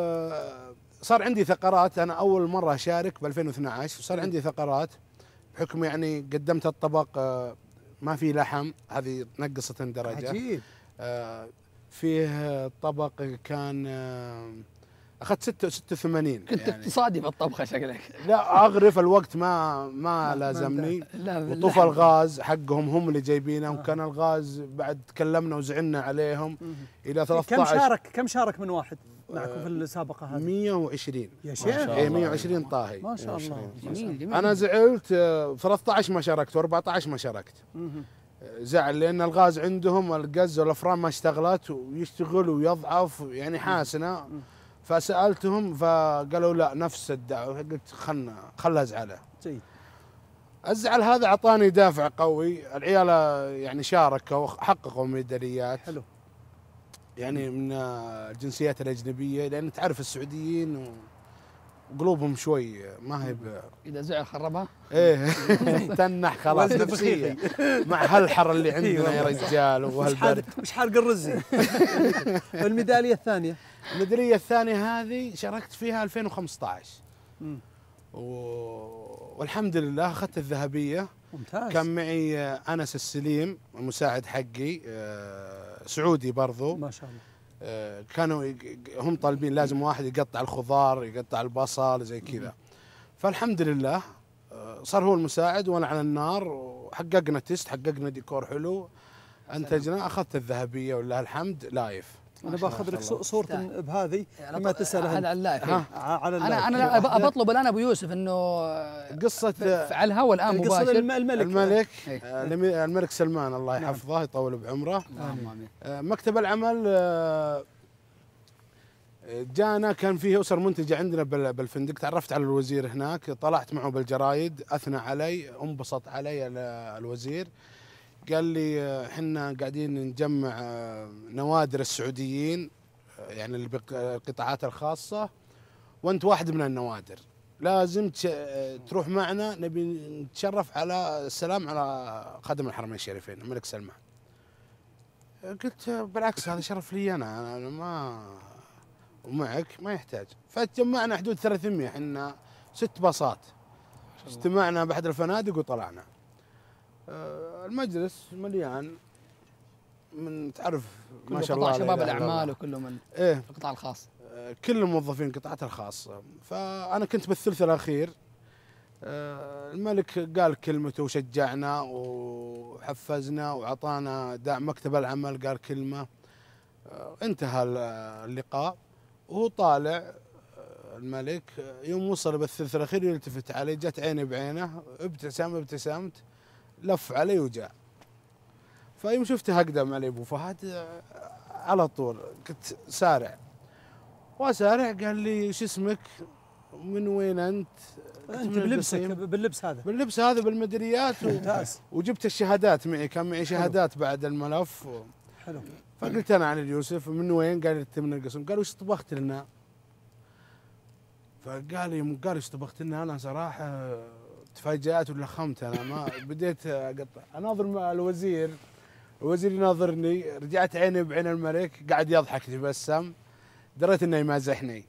صار عندي ثغرات. انا اول مره اشارك ب ألفين واثني عشر، وصار عندي ثغرات بحكم يعني قدمت الطبق ما في لحم، هذه نقصت درجه. عجيب. آه فيه طبق كان اخذت ستة ستة وثمانين. كنت يعني اقتصادي في الطبخه شكلك. لا اغرف الوقت ما ما لازمني. وطفى الغاز حقهم هم اللي جايبينه. وكان الغاز بعد تكلمنا وزعلنا عليهم الى ثلاثة عشر. كم شارك كم شارك من واحد معكم في المسابقه هذه؟ مية وعشرين يا شيخ. اي مية وعشرين طاهي. ما شاء الله. جميل جميل. انا زعلت ثلاثة عشر ما شاركت و14 ما شاركت. زعل لان الغاز عندهم القز والافران ما اشتغلت ويشتغل ويضعف يعني حاسنه. فسالتهم فقالوا لا نفس الدعوه. قلت خلنا خلها ازعله. جيد. الزعل هذا اعطاني دافع قوي. العيال يعني شاركوا حققوا ميداليات. حلو. يعني من الجنسيات الاجنبيه لان تعرف السعوديين وقلوبهم شوي ما هي ب... اذا زعل خربها. ايه تنح خلاص نفسيه مع هالحر اللي عندنا يا رجال وهالبرد. مش حارق الرزي. الميداليه الثانيه. الميداليه الثانيه هذه شاركت فيها ألفين وخمسة عشر. امم و... والحمد لله اخذت الذهبيه. ممتاز. كان معي انس السليم المساعد حقي سعودي برضو. ما شاء الله. كانوا هم طالبين لازم واحد يقطع الخضار يقطع البصل زي كذا. فالحمد لله صار هو المساعد وانا على النار وحققنا تيست، حققنا ديكور حلو، انتجنا، اخذت الذهبيه ولله الحمد لايف. انا باخذ لك صورة بهذه لما تسال هذا على اللايف. على اللايف. انا انا بطلب الان ابو يوسف انه قصه على الهواء الان مباشر. الملك الملك الملك سلمان الله يحفظه يطول بعمره. امين. مكتب العمل جانا، كان فيه اسر منتجه عندنا بالفندق، تعرفت على الوزير هناك، طلعت معه بالجرايد، اثنى علي، انبسط علي الوزير، قال لي احنا قاعدين نجمع نوادر السعوديين يعني القطاعات الخاصه وانت واحد من النوادر، لازم تروح معنا، نبي نتشرف على السلام على خادم الحرمين الشريفين الملك سلمان. قلت بالعكس هذا شرف لي انا، انا ما ومعك ما يحتاج. فتجمعنا حدود ثلاثمية، احنا ست باصات، اجتمعنا باحد الفنادق وطلعنا. المجلس مليان من تعرف ما شاء الله شباب الاعمال وكلهم من ايه القطاع الخاص، كل الموظفين القطاعات الخاصه. فانا كنت بالثلث الاخير. الملك قال كلمته وشجعنا وحفزنا واعطانا دعم. مكتب العمل قال كلمه. انتهى اللقاء وهو طالع الملك، يوم وصل بالثلث الاخير يلتفت علي، جت عيني بعينه، ابتسم ابتسمت، لف علي وجاء. فيوم شفته اقدم علي ابو فهد على طول كنت سارع وسارع. قال لي شو اسمك؟ من وين انت؟ انت بلبسك باللبس هذا باللبس هذا بالميداليات وجبت الشهادات معي، كان معي شهادات حلو. بعد الملف و... حلو. فقلت انا علي اليوسف. من وين؟ قال انت من القسم. قال وش طبخت لنا؟ فقال لي قال وش طبخت لنا؟ انا صراحه تفاجأت ولخمت، انا ما بديت اقطع، اناظر الوزير، الوزير يناظرني، رجعت عيني بعين الملك قاعد يضحك يتبسم، دريت انه يمازحني.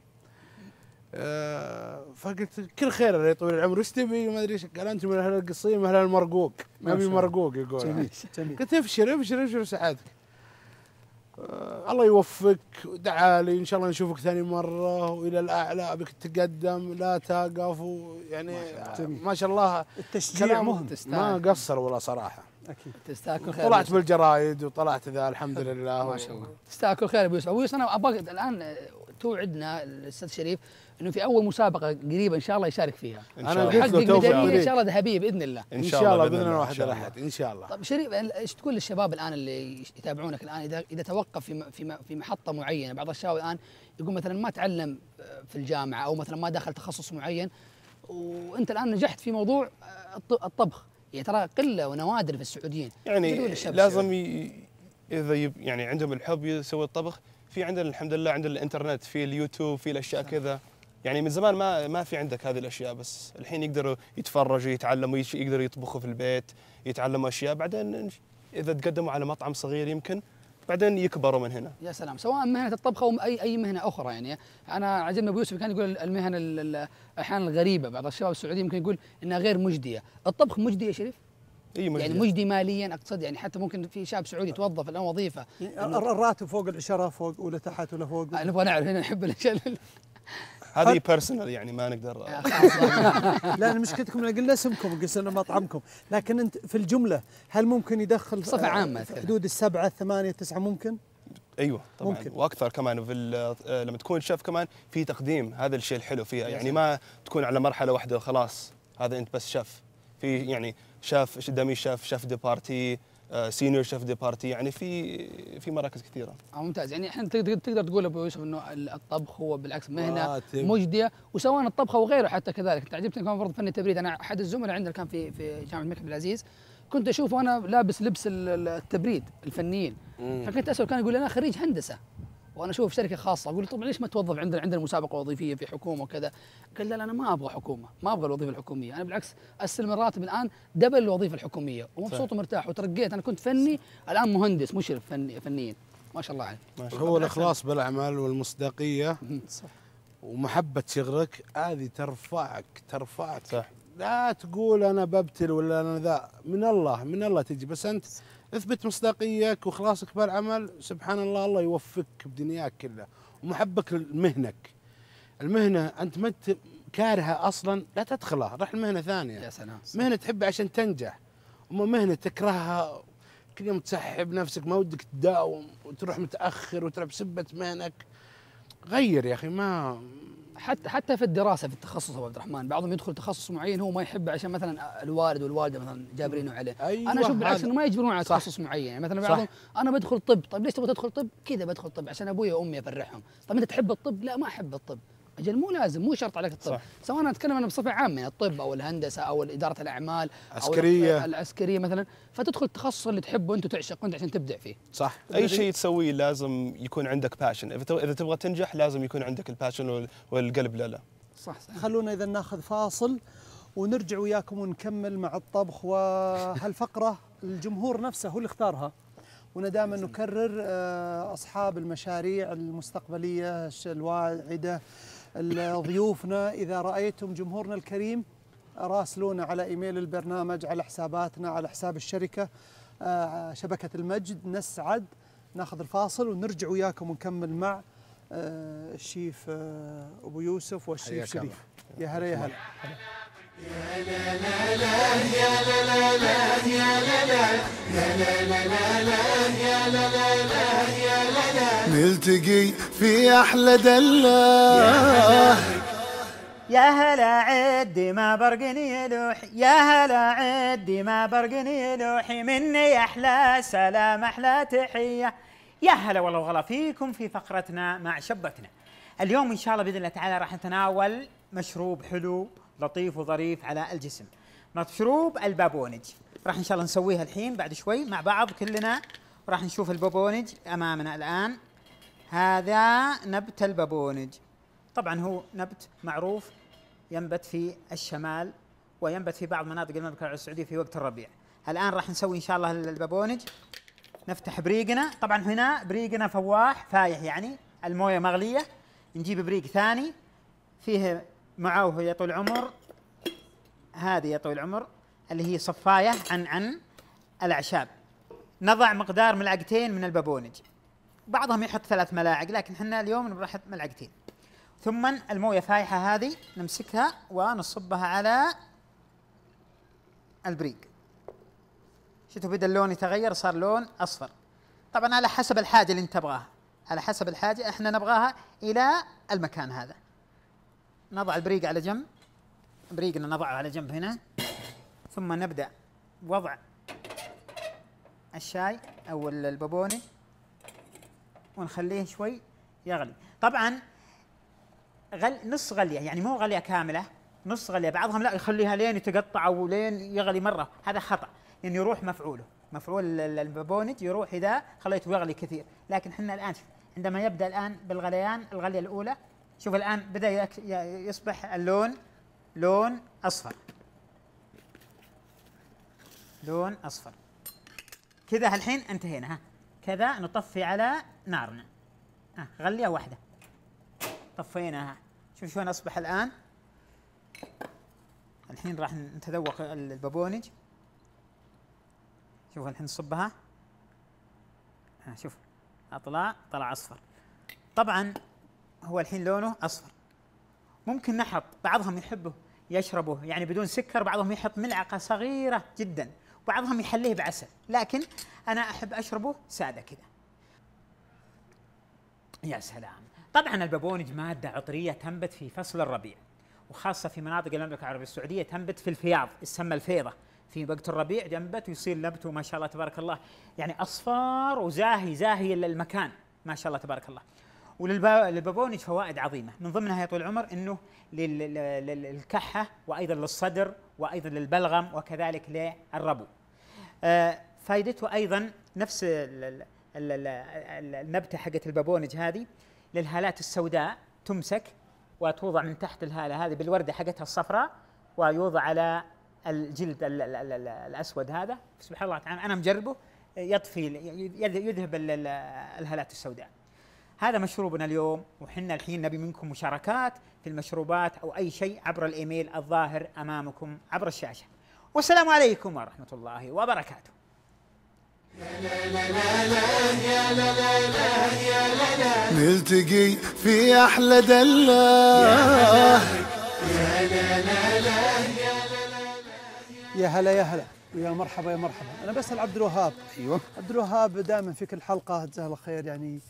أه فقلت كل خير يا طويل العمر، وش تبي؟ ما ادري ايش. قال انت من اهل القصيم اهل المرقوق، ما ابي مرقوق يقول. جميل جميل. قلت ابشر ابشر ابشر سعادتك. أه الله يوفقك، ودعا لي ان شاء الله نشوفك ثاني مره والى الاعلى، ابيك تتقدم لا توقف، يعني ما شاء الله التشجيع مهم، ما قصر ولا صراحه. اكيد تستاهل خير. طلعت بالجرايد وطلعت ذا الحمد لله. ما شاء الله تستاهل خير ابو يوسف. ابو يوسف انا ابغى الان توعدنا الاستاذ شريف انه في اول مسابقه قريبه ان شاء الله يشارك فيها. انا قلت له ميداليه ان شاء الله ذهبيه باذن الله. ان شاء الله باذن الله واحد الاحد ان شاء الله. طيب شريف ايش تقول للشباب الان اللي يتابعونك الان، اذا اذا توقف في في في محطه معينه؟ بعض الشباب الان يقول مثلا ما تعلم في الجامعه او مثلا ما دخل تخصص معين، وانت الان نجحت في موضوع الطبخ، يعني ترى قله ونوادر في السعوديين. يعني لازم اذا يب يعني عندهم الحب يسوي الطبخ، في عندنا الحمد لله عندنا الانترنت، في اليوتيوب، في الاشياء كذا. يعني من زمان ما ما في عندك هذه الاشياء، بس الحين يقدروا يتفرجوا يتعلموا، يقدروا يطبخوا في البيت، يتعلموا اشياء، بعدين اذا تقدموا على مطعم صغير يمكن بعدين يكبروا من هنا. يا سلام، سواء مهنه الطبخ او اي اي مهنه اخرى. يعني انا عجبني ابو يوسف كان يقول المهن احيانا الغريبه، بعض الشباب السعوديين ممكن يقول انها غير مجديه، الطبخ مجدي يا شريف؟ اي مجدي. يعني مجدي ماليا اقصد، يعني حتى ممكن في شاب سعودي يتوظف الان وظيفه يعني الراتب فوق العشره فوق ولا تحت ولا فوق؟ نبغى نعرف هنا، نحب الاشياء هذه بيرسونال يعني ما نقدر. لا أنا مشكلتكم ان قلنا اسمكم قلنا مطعمكم، لكن انت في الجمله هل ممكن يدخل بصفه عامه في حدود السبعه الثمانيه تسعه ممكن؟ ايوه طبعا ممكن. واكثر كمان. في لما تكون شيف كمان في تقديم، هذا الشيء الحلو فيها، يعني ما تكون على مرحله واحده وخلاص هذا انت بس شيف. في يعني شاف دامي شاف شاف دي بارتي، سينيور شيف دي بارتي، يعني في في مراكز كثيره. اه ممتاز. يعني احنا تقدر تقدر تقول ابو يوسف انه الطبخ هو بالعكس مهنه راتب. مجديه، وسواء الطبخ او غيره حتى كذلك. انت عجبتني كمان برضه فن التبريد. انا احد الزملاء عندنا كان في في جامعه الملك عبد العزيز، كنت اشوفه وانا لابس لبس التبريد الفنيين، فكنت اسال، كان يقول لي انا خريج هندسه وانا اشوف شركه خاصه، اقول له طب ليش ما توظف عندنا عندنا مسابقه وظيفيه في حكومه وكذا؟ قال لا انا ما ابغى حكومه، ما ابغى الوظيفه الحكوميه، انا بالعكس استلم الراتب الان دبل الوظيفه الحكوميه ومبسوط ومرتاح وترقيت. انا كنت فني الان مهندس مشرف فني فنيين، ما شاء الله عليك. هو الاخلاص بالاعمال والمصداقيه صح. ومحبه شغلك هذه ترفعك ترفعك. صح. لا تقول انا ببتل ولا انا ذا، من الله من الله تجي، بس انت اثبت مصداقيتك واخلاصك بالعمل، سبحان الله الله يوفقك بدنياك كلها، ومحبك لمهنك. المهنه انت ما انت كارهها اصلا لا تدخلها، روح لمهنه ثانيه. يا سلام. مهنه تحبها عشان تنجح، اما مهنه تكرهها كل يوم تسحب نفسك، ما ودك تداوم وتروح متاخر وتروح بسبه مهنك. غير يا اخي. ما حتى حتى في الدراسه في التخصص ابو عبد الرحمن، بعضهم يدخل تخصص معين هو ما يحبه عشان مثلا الوالد والوالده مثلا جابرينه عليه. أيوة انا اشوف بالعكس انه ما يجبرون على صح. تخصص معين. يعني مثلا بعضهم انا بدخل طب، طيب ليش تبغى تدخل طب؟ كذا بدخل طب عشان ابوي وامي افرحهم. طيب انت تحب الطب؟ لا ما احب الطب. اجل مو لازم، مو شرط عليك الطب. صح. سواء انا اتكلم انا بصفه عامه، يعني الطب او الهندسه او اداره الاعمال عسكريه او العسكريه مثلا، فتدخل التخصص اللي تحبه انت وتعشقه انت عشان تبدع فيه. صح. اي شيء تسويه لازم يكون عندك باشن، اذا تبغى تنجح لازم يكون عندك الباشن والقلب لا لا. صح صح. خلونا اذا ناخذ فاصل ونرجع وياكم ونكمل مع الطبخ. وهالفقره الجمهور نفسه هو اللي اختارها، ودائما نكرر اصحاب المشاريع المستقبليه الواعده ضيوفنا، اذا رايتم جمهورنا الكريم راسلونا على ايميل البرنامج، على حساباتنا، على حساب الشركه شبكه المجد. نسعد. ناخذ الفاصل ونرجع وياكم ونكمل مع الشيف ابو يوسف والشيف شريف. يا هلا يا هلا. يا لا لا لا يا لا لا لا يا لا لا يا لا لا لا يا لا لا لا يا لا لا، نلتقي في احلى دلة. يا هلا عدي ما برقني يلوحي، يا هلا عدي ما برقني يلوحي، مني احلى سلام احلى تحيه. يا هلا والله وغلا فيكم في فقرتنا مع شبكنا. اليوم ان شاء الله باذن الله تعالى راح نتناول مشروب حلو لطيف وظريف على الجسم، مشروب البابونج. راح ان شاء الله نسويها الحين بعد شوي مع بعض كلنا، راح نشوف البابونج امامنا الان. هذا نبت البابونج، طبعا هو نبت معروف ينبت في الشمال وينبت في بعض مناطق المملكه العربيه السعوديه في وقت الربيع. الان راح نسوي ان شاء الله البابونج. نفتح بريقنا، طبعا هنا بريقنا فواح فايح يعني المويه مغليه. نجيب بريق ثاني فيه معه يا طويل العمر، هذه يا طويل العمر اللي هي صفايه عن عن الاعشاب. نضع مقدار ملعقتين من البابونج، بعضهم يحط ثلاث ملاعق لكن احنا اليوم نحط ملعقتين. ثم المويه فايحه هذه نمسكها ونصبها على البريق. شفتوا بدا اللون يتغير، صار لون اصفر. طبعا على حسب الحاجه اللي انت تبغاها، على حسب الحاجه احنا نبغاها الى المكان هذا. نضع البريق على جنب، بريقنا نضعه على جنب هنا، ثم نبدا وضع الشاي او البابوني ونخليه شوي يغلي. طبعا غل نص غليه، يعني مو غليه كامله، نص غليه. بعضهم لا يخليها لين يتقطع او لين يغلي مره، هذا خطا لانه يروح مفعوله. مفعول البابونج يروح اذا خليته يغلي كثير، لكن احنا الان عندما يبدا الان بالغليان الغليه الاولى، شوف الان بدا يصبح اللون لون اصفر، لون اصفر كذا. الحين انتهينا، ها كذا نطفي على نارنا، ها غليه واحده طفيناها. شوف شلون اصبح الان. الحين راح نتذوق البابونج. شوف الحين نصبها، ها شوف اطلع طلع اصفر. طبعا هو الحين لونه اصفر. ممكن نحط، بعضهم يحبه يشربه يعني بدون سكر، بعضهم يحط ملعقه صغيره جدا، وبعضهم يحليه بعسل، لكن انا احب اشربه ساده كذا. يا سلام. طبعا البابونج ماده عطريه تنبت في فصل الربيع، وخاصه في مناطق المملكه العربيه السعوديه تنبت في الفياض، يسمى الفيضه. في وقت الربيع ينبت ويصير نبته ما شاء الله تبارك الله، يعني اصفار وزاهي زاهي المكان ما شاء الله تبارك الله. وللبابونج فوائد عظيمه، من ضمنها يا طويل العمر انه للكحه، وايضا للصدر، وايضا للبلغم، وكذلك للربو. آه فائدته ايضا نفس النبته حقت البابونج هذه للهالات السوداء، تمسك وتوضع من تحت الهاله هذه بالورده حقتها الصفراء، ويوضع على الجلد ال ال ال ال الاسود هذا. سبحان الله تعالى انا مجربه، يطفي يذهب الهالات السوداء. هذا مشروبنا اليوم، وحنا الحين نبي منكم مشاركات في المشروبات او اي شيء عبر الايميل الظاهر امامكم عبر الشاشه. والسلام عليكم ورحمه الله وبركاته. نلتقي في احلى دلة. يا هلا يا هلا ويا مرحبا يا مرحبا. انا بسال عبد الوهاب. ايوه عبد الوهاب دائما في كل حلقه جزاه الله خير يعني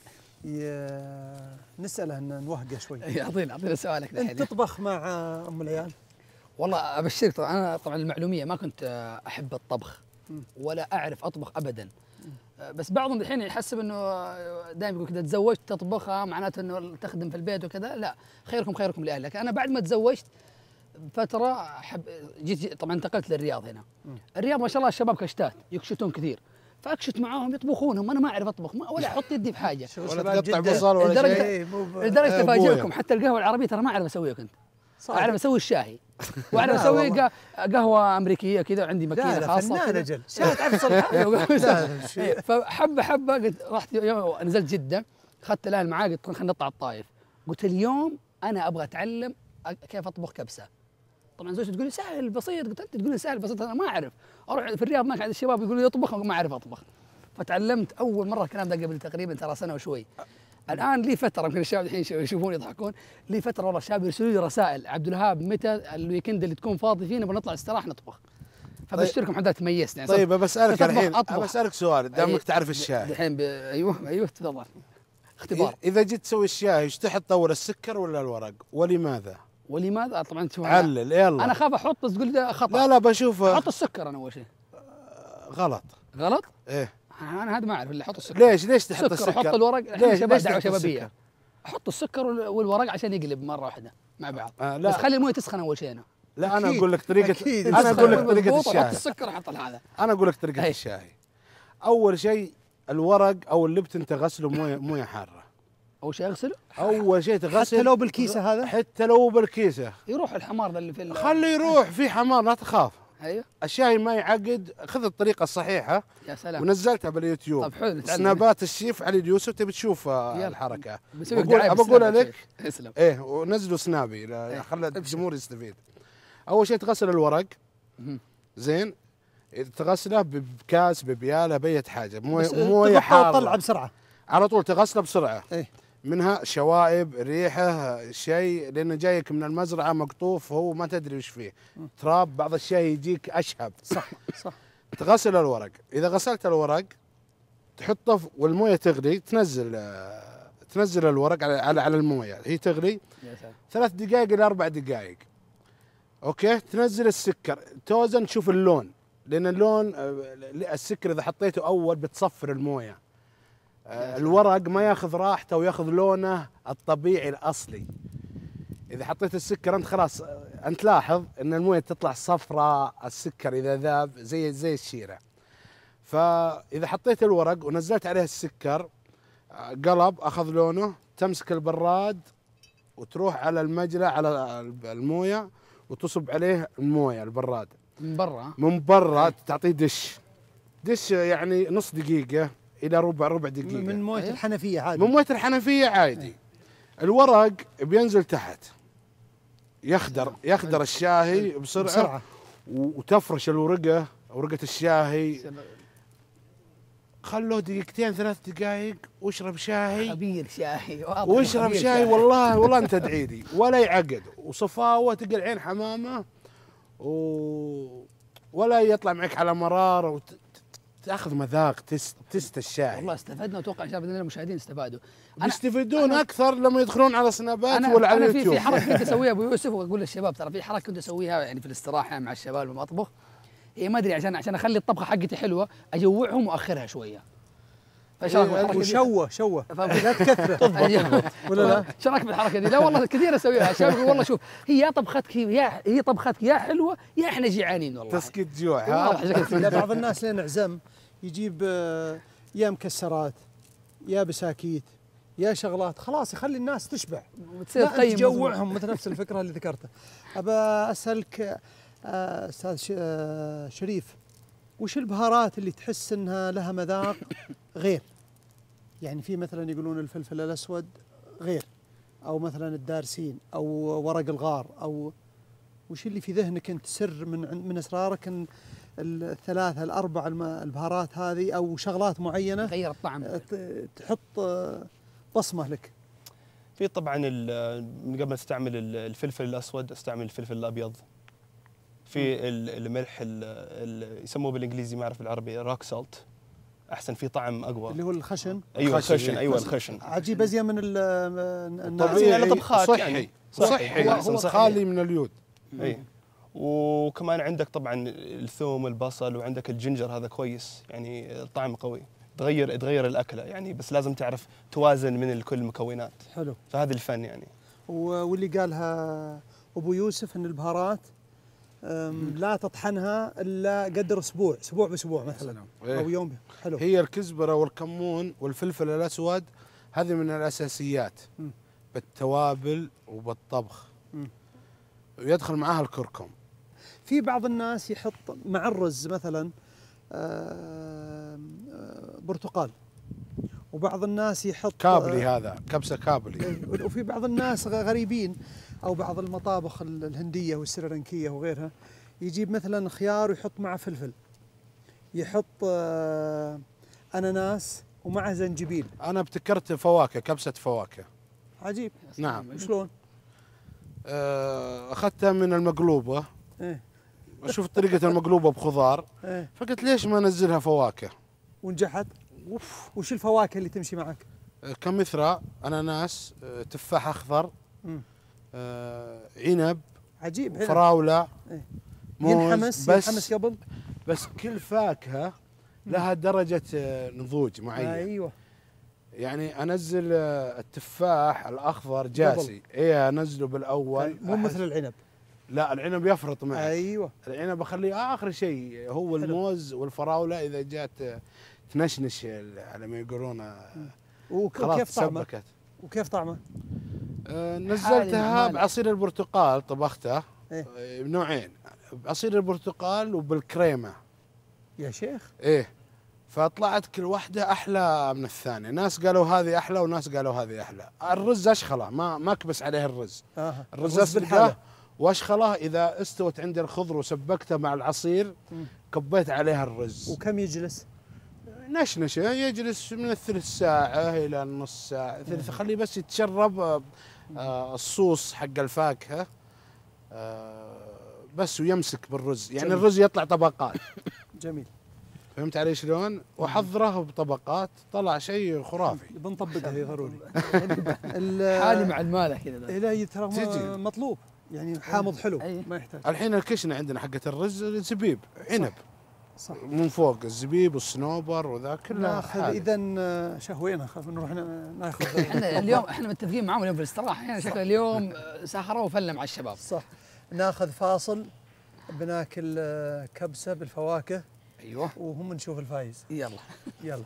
نساله ان نوهقه شوي. يعطينا اعطينا سؤالك الحين. انت تطبخ مع ام العيال؟ والله ابشرك، طبعا انا طبعا المعلوميه ما كنت احب الطبخ ولا اعرف اطبخ ابدا، بس بعضهم الحين يحسب انه دائما يقول كذا تزوجت تطبخها معناته انه تخدم في البيت وكذا. لا، خيركم خيركم لاهلك. انا بعد ما تزوجت فتره حب جيت طبعا انتقلت للرياض. هنا الرياض ما شاء الله الشباب كشتات يكشتون كثير، فاكشت معاهم يطبخونهم، انا ما اعرف اطبخ ما ولا احط يدي في حاجه ولا تقطع بصل ولا شيء. لدرجه افاجئكم حتى القهوه العربيه ترى ما اعرف اسويها كنت. اعرف اسوي الشاي واعرف اسوي قهوه امريكيه كذا، وعندي ماكينه خاصه فنان اجل شاي تعرف تصلحها. فحبه حبه قلت رحت يوم نزلت جده اخذت الاهل معاي قلت خلينا نطلع الطايف. قلت اليوم انا ابغى اتعلم كيف اطبخ كبسه. طبعا زوجتي تقول لي سهل بسيط، قلت انت تقول لي سهل بسيط انا ما اعرف. اروح في الرياض هناك عند الشباب يقولوا لي اطبخ ما اعرف اطبخ. فتعلمت اول مره الكلام ده قبل تقريبا ترى سنه وشوي. الان لي فتره يمكن الشباب الحين يشوفوني يضحكون، لي فتره والله الشباب يرسلوا لي رسائل عبد الوهاب متى الويكند اللي تكون فاضي فيه نبغى نطلع استراحه نطبخ. فبشتركم حدا تميزت يعني. طيب بسالك الحين بسالك سؤال دامك تعرف الشاي الحين ب... ايوه ايوه تفضل اختبار. اذا جيت تسوي الشاي ايش تحط اول السكر ولا الورق ولماذا؟ ولماذا؟ طبعا تشوف علل يلا. انا اخاف احط بس تقول لي خطا. لا لا بشوف احط السكر انا اول شيء. غلط غلط؟ ايه انا هذا ما اعرف اللي احط السكر. ليش ليش تحط السكر؟ احط الورق. ليش شباب دعوه شبابيه احط السكر والورق عشان يقلب مره واحده مع بعض. آه لا. بس خلي المويه تسخن اول شيء. انا لا انا اقول لك طريقه أكيد. انا اقول لك طريقه الشاي. احط السكر احط هذا. انا اقول لك طريقه هي. الشاي. اول شيء الورق او اللبن تغسله مويه مويه حاره. اول شيء اغسله؟ اول شيء تغسل حتى لو بالكيسه هذا؟ حتى لو بالكيسه يروح الحمار اللي في خليه يروح في حمار لا تخاف. ايوه الشاي ما يعقد، خذ الطريقه الصحيحه. يا سلام. ونزلتها باليوتيوب. طب حلو سنابات الشيف علي اليوسف تبي تشوف الحركه. بقول بقولها لك. اسلم. ايه ونزلوا سنابي خلى الجمهور يستفيد. اول شيء تغسل الورق زين، تغسله بكاس ببياله بأي حاجه، مويه مويه حاره تطلع بسرعه على طول، تغسله بسرعه. ايه منها شوائب ريحه شيء، لانه جايك من المزرعه مقطوف هو ما تدري وش فيه، تراب بعض الشيء يجيك اشهب. صح صح. تغسل الورق، اذا غسلت الورق تحطه والمويه تغلي، تنزل تنزل الورق على على, على المويه هي تغلي ثلاث دقائق الى اربع دقائق. اوكي، تنزل السكر، توزن تشوف اللون، لان اللون السكر اذا حطيته اول بتصفر المويه. الورق ما ياخذ راحته وياخذ لونه الطبيعي الاصلي. اذا حطيت السكر انت خلاص انت لاحظ ان المويه تطلع صفراء، السكر اذا ذاب زي زي الشيره. فاذا حطيت الورق ونزلت عليه السكر قلب اخذ لونه، تمسك البراد وتروح على المجلى على المويه وتصب عليه المويه البراد من برا من برا، تعطيه دش دش يعني نص دقيقه الى ربع ربع دقيقه من مويه أيه؟ الحنفيه عادي. من مويه الحنفيه عادي. الورق بينزل تحت، يخدر يخدر الشاهي بسرعه, بسرعة. وتفرش الورقه ورقه الشاهي، خلوه دقيقتين ثلاث دقائق واشرب شاي. خبير شاي واشرب شاي والله والله انت تدعي لي ولا يعقد، وصفاوه تلقى العين حمامه و... ولا يطلع معك على مرار، وت... تاخذ مذاق تست تست الشاي. والله استفدنا، واتوقع ان شاء الله المشاهدين استفادوا. بيستفيدون اكثر لما يدخلون على سنابات أنا ولا على أنا في اليوتيوب. في حركه كنت اسويها ابو يوسف، واقول للشباب ترى في حركه كنت اسويها يعني في الاستراحه مع الشباب بالمطبخ، هي ما ادري عشان عشان اخلي الطبخه حقتي حلوه اجوعهم واخرها شويه. فايش رايك بالحركه دي؟ وشوه شوه فاهم؟ لا تكثره ولا لا؟ ايش رايك بالحركه دي؟ لا والله كثير اسويها، الشباب يقول والله شوف هي يا طبختك يا هي طبختك يا حلوه يا احنا جيعانين والله. تسكت جوع والله ها. شكلك- لا بعض الناس لين عزم يجيب آه، يا مكسرات يا بساكيت يا شغلات، خلاص يخلي الناس تشبع، وتصير لا تقيم تجوعهم، مثل نفس الفكره اللي ذكرتها. ابى اسالك آه، استاذ ش- آه، شريف، وش البهارات اللي تحس انها لها مذاق غير؟ يعني في مثلا يقولون الفلفل الاسود غير، او مثلا الدارسين او ورق الغار، او وش اللي في ذهنك انت سر من عن- من اسرارك ان الثلاثه الاربع الم- البهارات هذه او شغلات معينه غير الطعم. ت- تحط آه، بصمه لك؟ في طبعا ال- من قبل ما استعمل ال- الفلفل الاسود استعمل الفلفل الابيض. في ال- الملح ال- ال- يسموه بالانجليزي ما اعرف بالعربي روك سالت، احسن في طعم اقوى. اللي هو الخشن. ايوه الخشن، الخشن، إيه، ايوه الخشن. الخشن. عجيب ازين من ال- الناعم. طبيعي. على طبخات صحي يعني. صحي, صحي. صحي. هو- هو صحي. خالي من اليود. اي وكمان عندك طبعا الثوم والبصل وعندك الجنجر، هذا كويس يعني الطعم قوي، تغير تغير الاكله يعني، بس لازم تعرف توازن من كل المكونات، حلو. فهذا الفن يعني. و- واللي قالها ابو يوسف ان البهارات أم، لا تطحنها الا قدر اسبوع، اسبوع باسبوع مثلا إيه. او يوم. حلو. هي الكزبره والكمون والفلفل الاسود هذه من الاساسيات م. بالتوابل وبالطبخ. م. ويدخل معاها الكركم. في بعض الناس يحط مع الرز مثلا آم، آه، برتقال، وبعض الناس يحط كابلي، هذا كبسه كابلي. إيه، وفي بعض الناس غ- غريبين او بعض المطابخ ال- الهنديه والسريلانكيه وغيرها يجيب مثلا خيار ويحط معه فلفل، يحط آه، اناناس ومعه زنجبيل. انا ابتكرت فواكه، كبسه فواكه. عجيب. نعم. شلون؟ آه، اخذتها من المقلوبه، ايه اشوف طريقه المقلوبه بخضار، ايه فقلت ليش ما انزلها فواكه. ونجحت. اوف. وش الفواكه اللي تمشي معك؟ آه، كمثرى، اناناس، آه، تفاح اخضر، مم. آه، عنب، عجيب. هنا فراوله، إيه. موز. ينحمس بس ينحمس قبل. بس كل فاكهه لها درجه آه، نضوج معين. ايوه. يعني انزل آه، التفاح الاخضر جاسي، ايه انزله بالاول. مو أحس- مثل العنب. لا العنب يفرط معي. ايوه. العنب اخليه اخر شيء، هو حلو. الموز والفراوله اذا جات آه، تنشنش ال- على ما يقولون آه، وك- خلاص وكيف طعمه؟ تسبكت. وكيف طعمه؟ آه، حالي نزلتها مع مالك. بعصير البرتقال، طبختها إيه. آه، بنوعين، بعصير البرتقال وبالكريمه. يا شيخ. ايه، فطلعت كل واحده احلى من الثانيه، ناس قالوا هذه احلى وناس قالوا هذه احلى. الرز اشخله، ما ما اكبس عليه الرز. آه. الرز الرز بالحالة. اسلقه واشخله، اذا استوت عندي الخضر وسبكته مع العصير مم. كبيت عليها الرز. وكم يجلس؟ نشنشه يجلس من الثلث ساعه الى النص ساعه، ثلث خليه بس يتشرب آه، آه، الصوص حق الفاكهه آه، بس، ويمسك بالرز، يعني جميل. الرز يطلع طبقات. جميل. فهمت علي شلون؟ وحضره بطبقات، طلع شيء خرافي. بنطبقها هي ضروري. حالي مع المالح كذا بس. لا ترى تجي. م- مطلوب، يعني حامض حلو أي. ما يحتاج. الحين الكشنه عندنا حقت الرز زبيب عنب صح. من فوق، الزبيب والصنوبر وذا كله ناخذ حالي. اذا شهوينا، خاف نروح ن- ناخذ. احنا اليوم احنا متفقين معاهم اليوم في الاستراحه، يعني شكله اليوم سهره وفله مع الشباب. صح. ناخذ فاصل، بناكل آه، كبسه بالفواكه ايوه وهم نشوف الفايز. يلا يلا.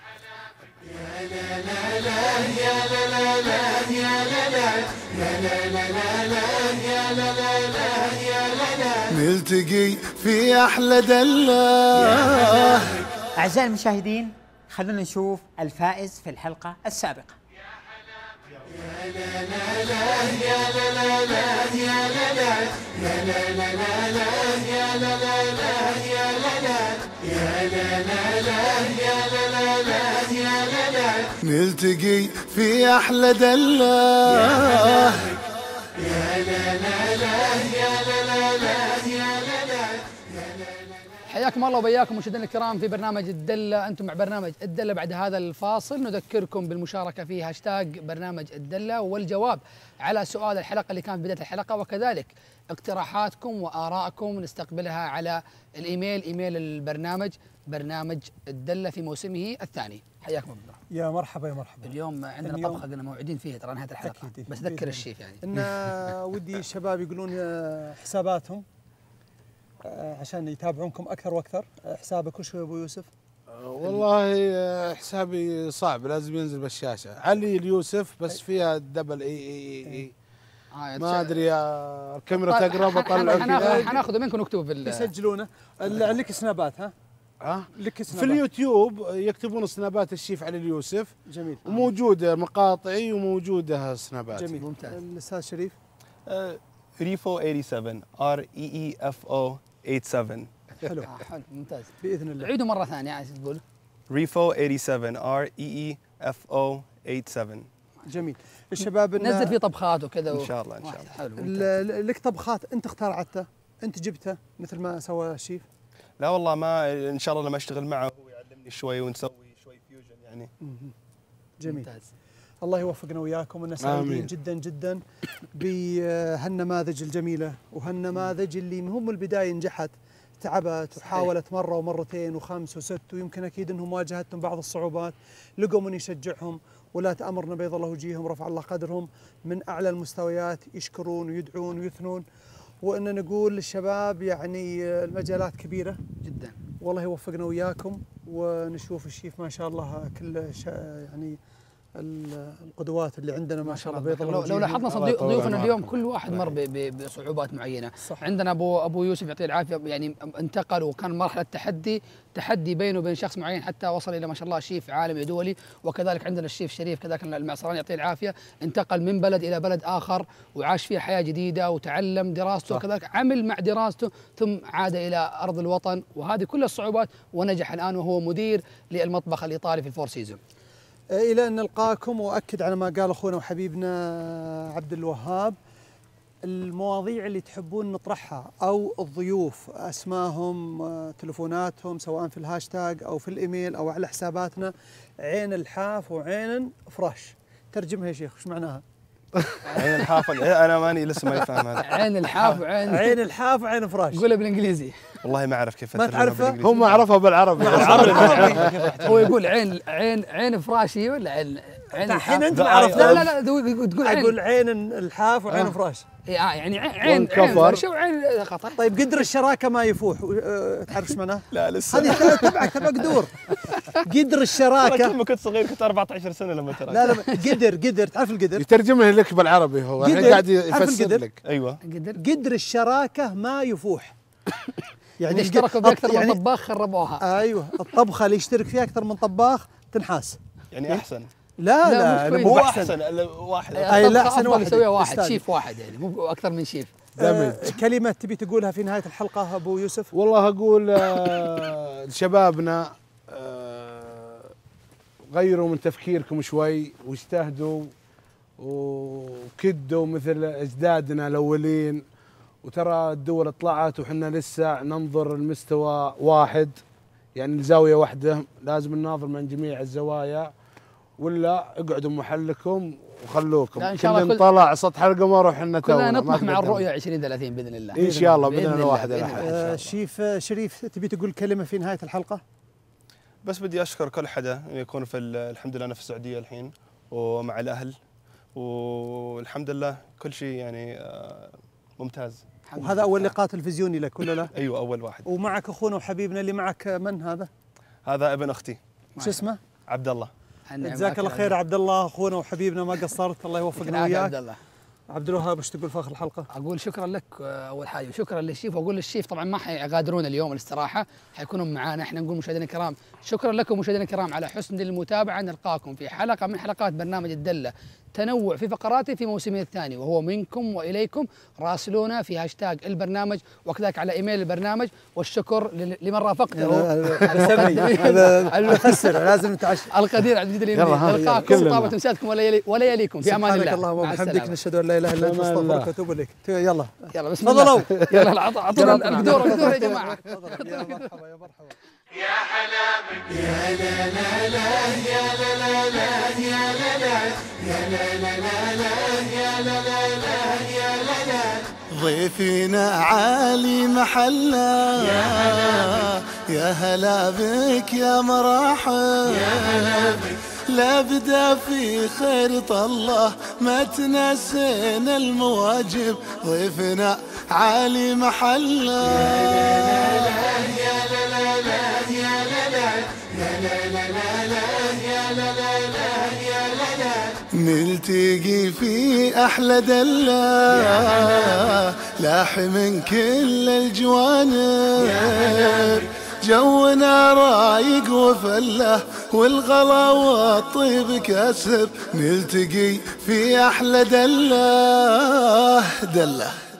نلتقي في أحلى دلة. أعزائي المشاهدين، خلونا نشوف الفائز في الحلقة السابقة. نلتقي في أحلى دلة. حياكم الله وبياكم مشاهدينا الكرام في برنامج الدلة. أنتم مع برنامج الدلة. بعد هذا الفاصل نذكركم بالمشاركة في هاشتاج برنامج الدلة والجواب على سؤال الحلقة اللي كان في بداية الحلقة، وكذلك اقتراحاتكم وآرائكم نستقبلها على الإيميل، إيميل البرنامج برنامج الدلة في موسمه الثاني. حياكم الله. يا مرحبا يا مرحبا. اليوم عندنا اليوم طبخة لنا موعدين فيها ترى نهاية الحلقة، أكيد. بس ذكر الشيف يعني إن ودي الشباب يقولون حساباتهم عشان يتابعونكم أكثر وأكثر. حسابك وش هو أبو يوسف؟ والله حسابي صعب، لازم ينزل بالشاشة. علي اليوسف بس فيها دبل اي اي اي, اي. آه ما ادري يا الكاميرا تقرب اطلع كذا. حناخذه منكم ونكتبه في يسجلونه. لك سنابات ها؟ ها؟ لك سنابات في اليوتيوب يكتبون سنابات الشيف علي اليوسف. جميل. وموجودة مقاطعي وموجودة سنابات. جميل. ممتاز. الأستاذ شريف؟ ريفو ثمانية وثمانين ار اي اي اف او ثمانية وثمانين. حلو. آه حلو ممتاز. بإذن الله. عيدوا مرة ثانية عايز تقول. ريفو ثمانية وثمانين ار اي اي اف او ثمانية وثمانين. جميل. الشباب نزل فيه طبخات وكذا ان شاء الله ان شاء الله. حلو. ال- لك طبخات انت اخترعتها، انت جبتها مثل ما سوى الشيف؟ لا والله ما، ان شاء الله لما اشتغل معه هو يعلمني شوي ونسوي شوي فيوجن يعني. جميل. ممتاز. الله يوفقنا وياكم، ونسعد سعيدين جدا جدا بهالنماذج الجميله وهالنماذج اللي هم البدايه نجحت، تعبت وحاولت مره ومرتين وخمس وست، ويمكن اكيد انهم واجهتهم بعض الصعوبات، لقوا من يشجعهم. ولا تأمرنا بيض الله وجيههم، رفع الله قدرهم من اعلى المستويات، يشكرون ويدعون ويثنون. وان نقول للشباب يعني المجالات كبيره جدا. والله يوفقنا وياكم، ونشوف الشيف ما شاء الله كل يعني القدوات اللي عندنا ما شاء الله بيض الله. لو, لو لاحظنا صديق ضيوفنا اليوم كل واحد مر بصعوبات معينه. صح. عندنا ابو ابو يوسف يعطيه العافيه يعني انتقل وكان مرحله تحدي تحدي بينه وبين شخص معين حتى وصل الى ما شاء الله شيف عالمي دولي. وكذلك عندنا الشيف شريف كذلك المعصراني يعطيه العافيه، انتقل من بلد الى بلد اخر وعاش فيها حياه جديده وتعلم دراسته، وكذلك عمل مع دراسته ثم عاد الى ارض الوطن، وهذه كل الصعوبات ونجح الان وهو مدير للمطبخ الايطالي في الفور سيزون. إلى أن نلقاكم، وأكد على ما قال أخونا وحبيبنا عبد الوهاب، المواضيع اللي تحبون نطرحها أو الضيوف أسماهم تلفوناتهم سواء في الهاشتاج أو في الإيميل أو على حساباتنا. عين الحاف وعين فرش، ترجمها يا شيخ، وش معناها؟ عين الحاف، أنا ماني لسه ماني فاهم هذا. عين الحاف وعين عين الحاف وعين فرش. قولها بالإنجليزي. والله ما أعرف كيف ما تعرفها؟ هم عرفها بالعربي. هو يقول عين عين عين فراشي ولا عين عين الحين انت لا ما عرفت. لا لا تقول عين. اقول عين الحاف وعين فراش. اي اه يعني عين عين فرشه وعين قطع. طيب قدر الشراكه ما يفوح، تعرف ايش معناه؟ لا لسه. هذه تبعك تبعك دور. قدر الشراكه. لما كنت صغير كنت أربعة عشر سنه لما ترى. لا لا قدر قدر تعرف القدر؟ يترجمها لك بالعربي، هو الحين قاعد يفسر لك. ايوه قدر قدر الشراكه ما يفوح. يعني اشتركوا باكثر يعني من طباخ خربوها. ايوه الطبخه اللي يشترك فيها اكثر من طباخ تنحاس. يعني احسن. لا لا, لا مو احسن واحد. اي لا احسن واحد يسويها واحد شيف واحد يعني مو اكثر من شيف. آه كلمه تبي تقولها في نهايه الحلقه ابو يوسف؟ والله اقول آه لشبابنا آه غيروا من تفكيركم شوي واجتهدوا وكدوا مثل اجدادنا الاولين. وترى الدول طلعت وحنا لسه ننظر المستوى واحد، يعني زاويه واحده، لازم نناظر من جميع الزوايا، ولا اقعدوا محلكم وخلوكم كل طلع سطح القمر وحنا تونا كلنا نطمح مع الرؤيه عشرين ثلاثين باذن الله. ان شاء الله باذن الله واحد آه شيف شريف تبي تقول كلمه في نهايه الحلقه؟ بس بدي اشكر كل حدا يكون في الحمد لله انا في السعوديه الحين ومع الاهل، والحمد لله كل شيء يعني ممتاز. وهذا اول لقاء تلفزيوني لك ولا لا؟ ايوه اول واحد. ومعك اخونا وحبيبنا اللي معك من هذا؟ هذا ابن اختي. شو اسمه؟ عبد الله. جزاك الله خير عبد الله، اخونا وحبيبنا ما قصرت، الله يوفقنا وياك. عبد الله. عبد الوهاب ايش تقول في اخر الحلقه؟ اقول شكرا لك اول حاجه، وشكرا للشيف، واقول للشيف طبعا ما حيغادرون اليوم الاستراحه، حيكونون معانا. احنا نقول مشاهدينا الكرام شكرا لكم مشاهدينا الكرام على حسن المتابعه، نلقاكم في حلقه من حلقات برنامج الدله، تنوع في فقراته في موسمه الثاني، وهو منكم واليكم. راسلونا في هاشتاج البرنامج وكذلك على ايميل البرنامج. والشكر لمن رافقته المخسر لازم نتعشى القدير عبد المجيد اليمني. نلقاكم طابت مساءكم ولا يليكم في امان الله. سبحانك اللهم وبحمدك، نشهد ان لا اله الا انت نستغفرك ونتوب اليك. يلا يلا بسم الله. تفضلوا. يلا اعطونا القدور القدور يا جماعه. يا مرحبا يا مرحبا. يا حلا بك يا لا لا لا يا لا لا لا يا لا لا يا لا لا لا يا لا لا لا يا لا لا. ضيفنا عالي محله يا هلا يا هلا بك يا مرحب يا هلا بك. لا بدا في خير الله ما تنسينا المواجب. ضيفنا عالي محله يا لا لا لا يا لا لا يا لا لا لا يا لا لا لا يا لا لا. نلتقي في أحلى دلة لاح من كل الجوانب. جونا رايق وفله والغلا والطيب كسب. نلتقي في أحلى دلة دلة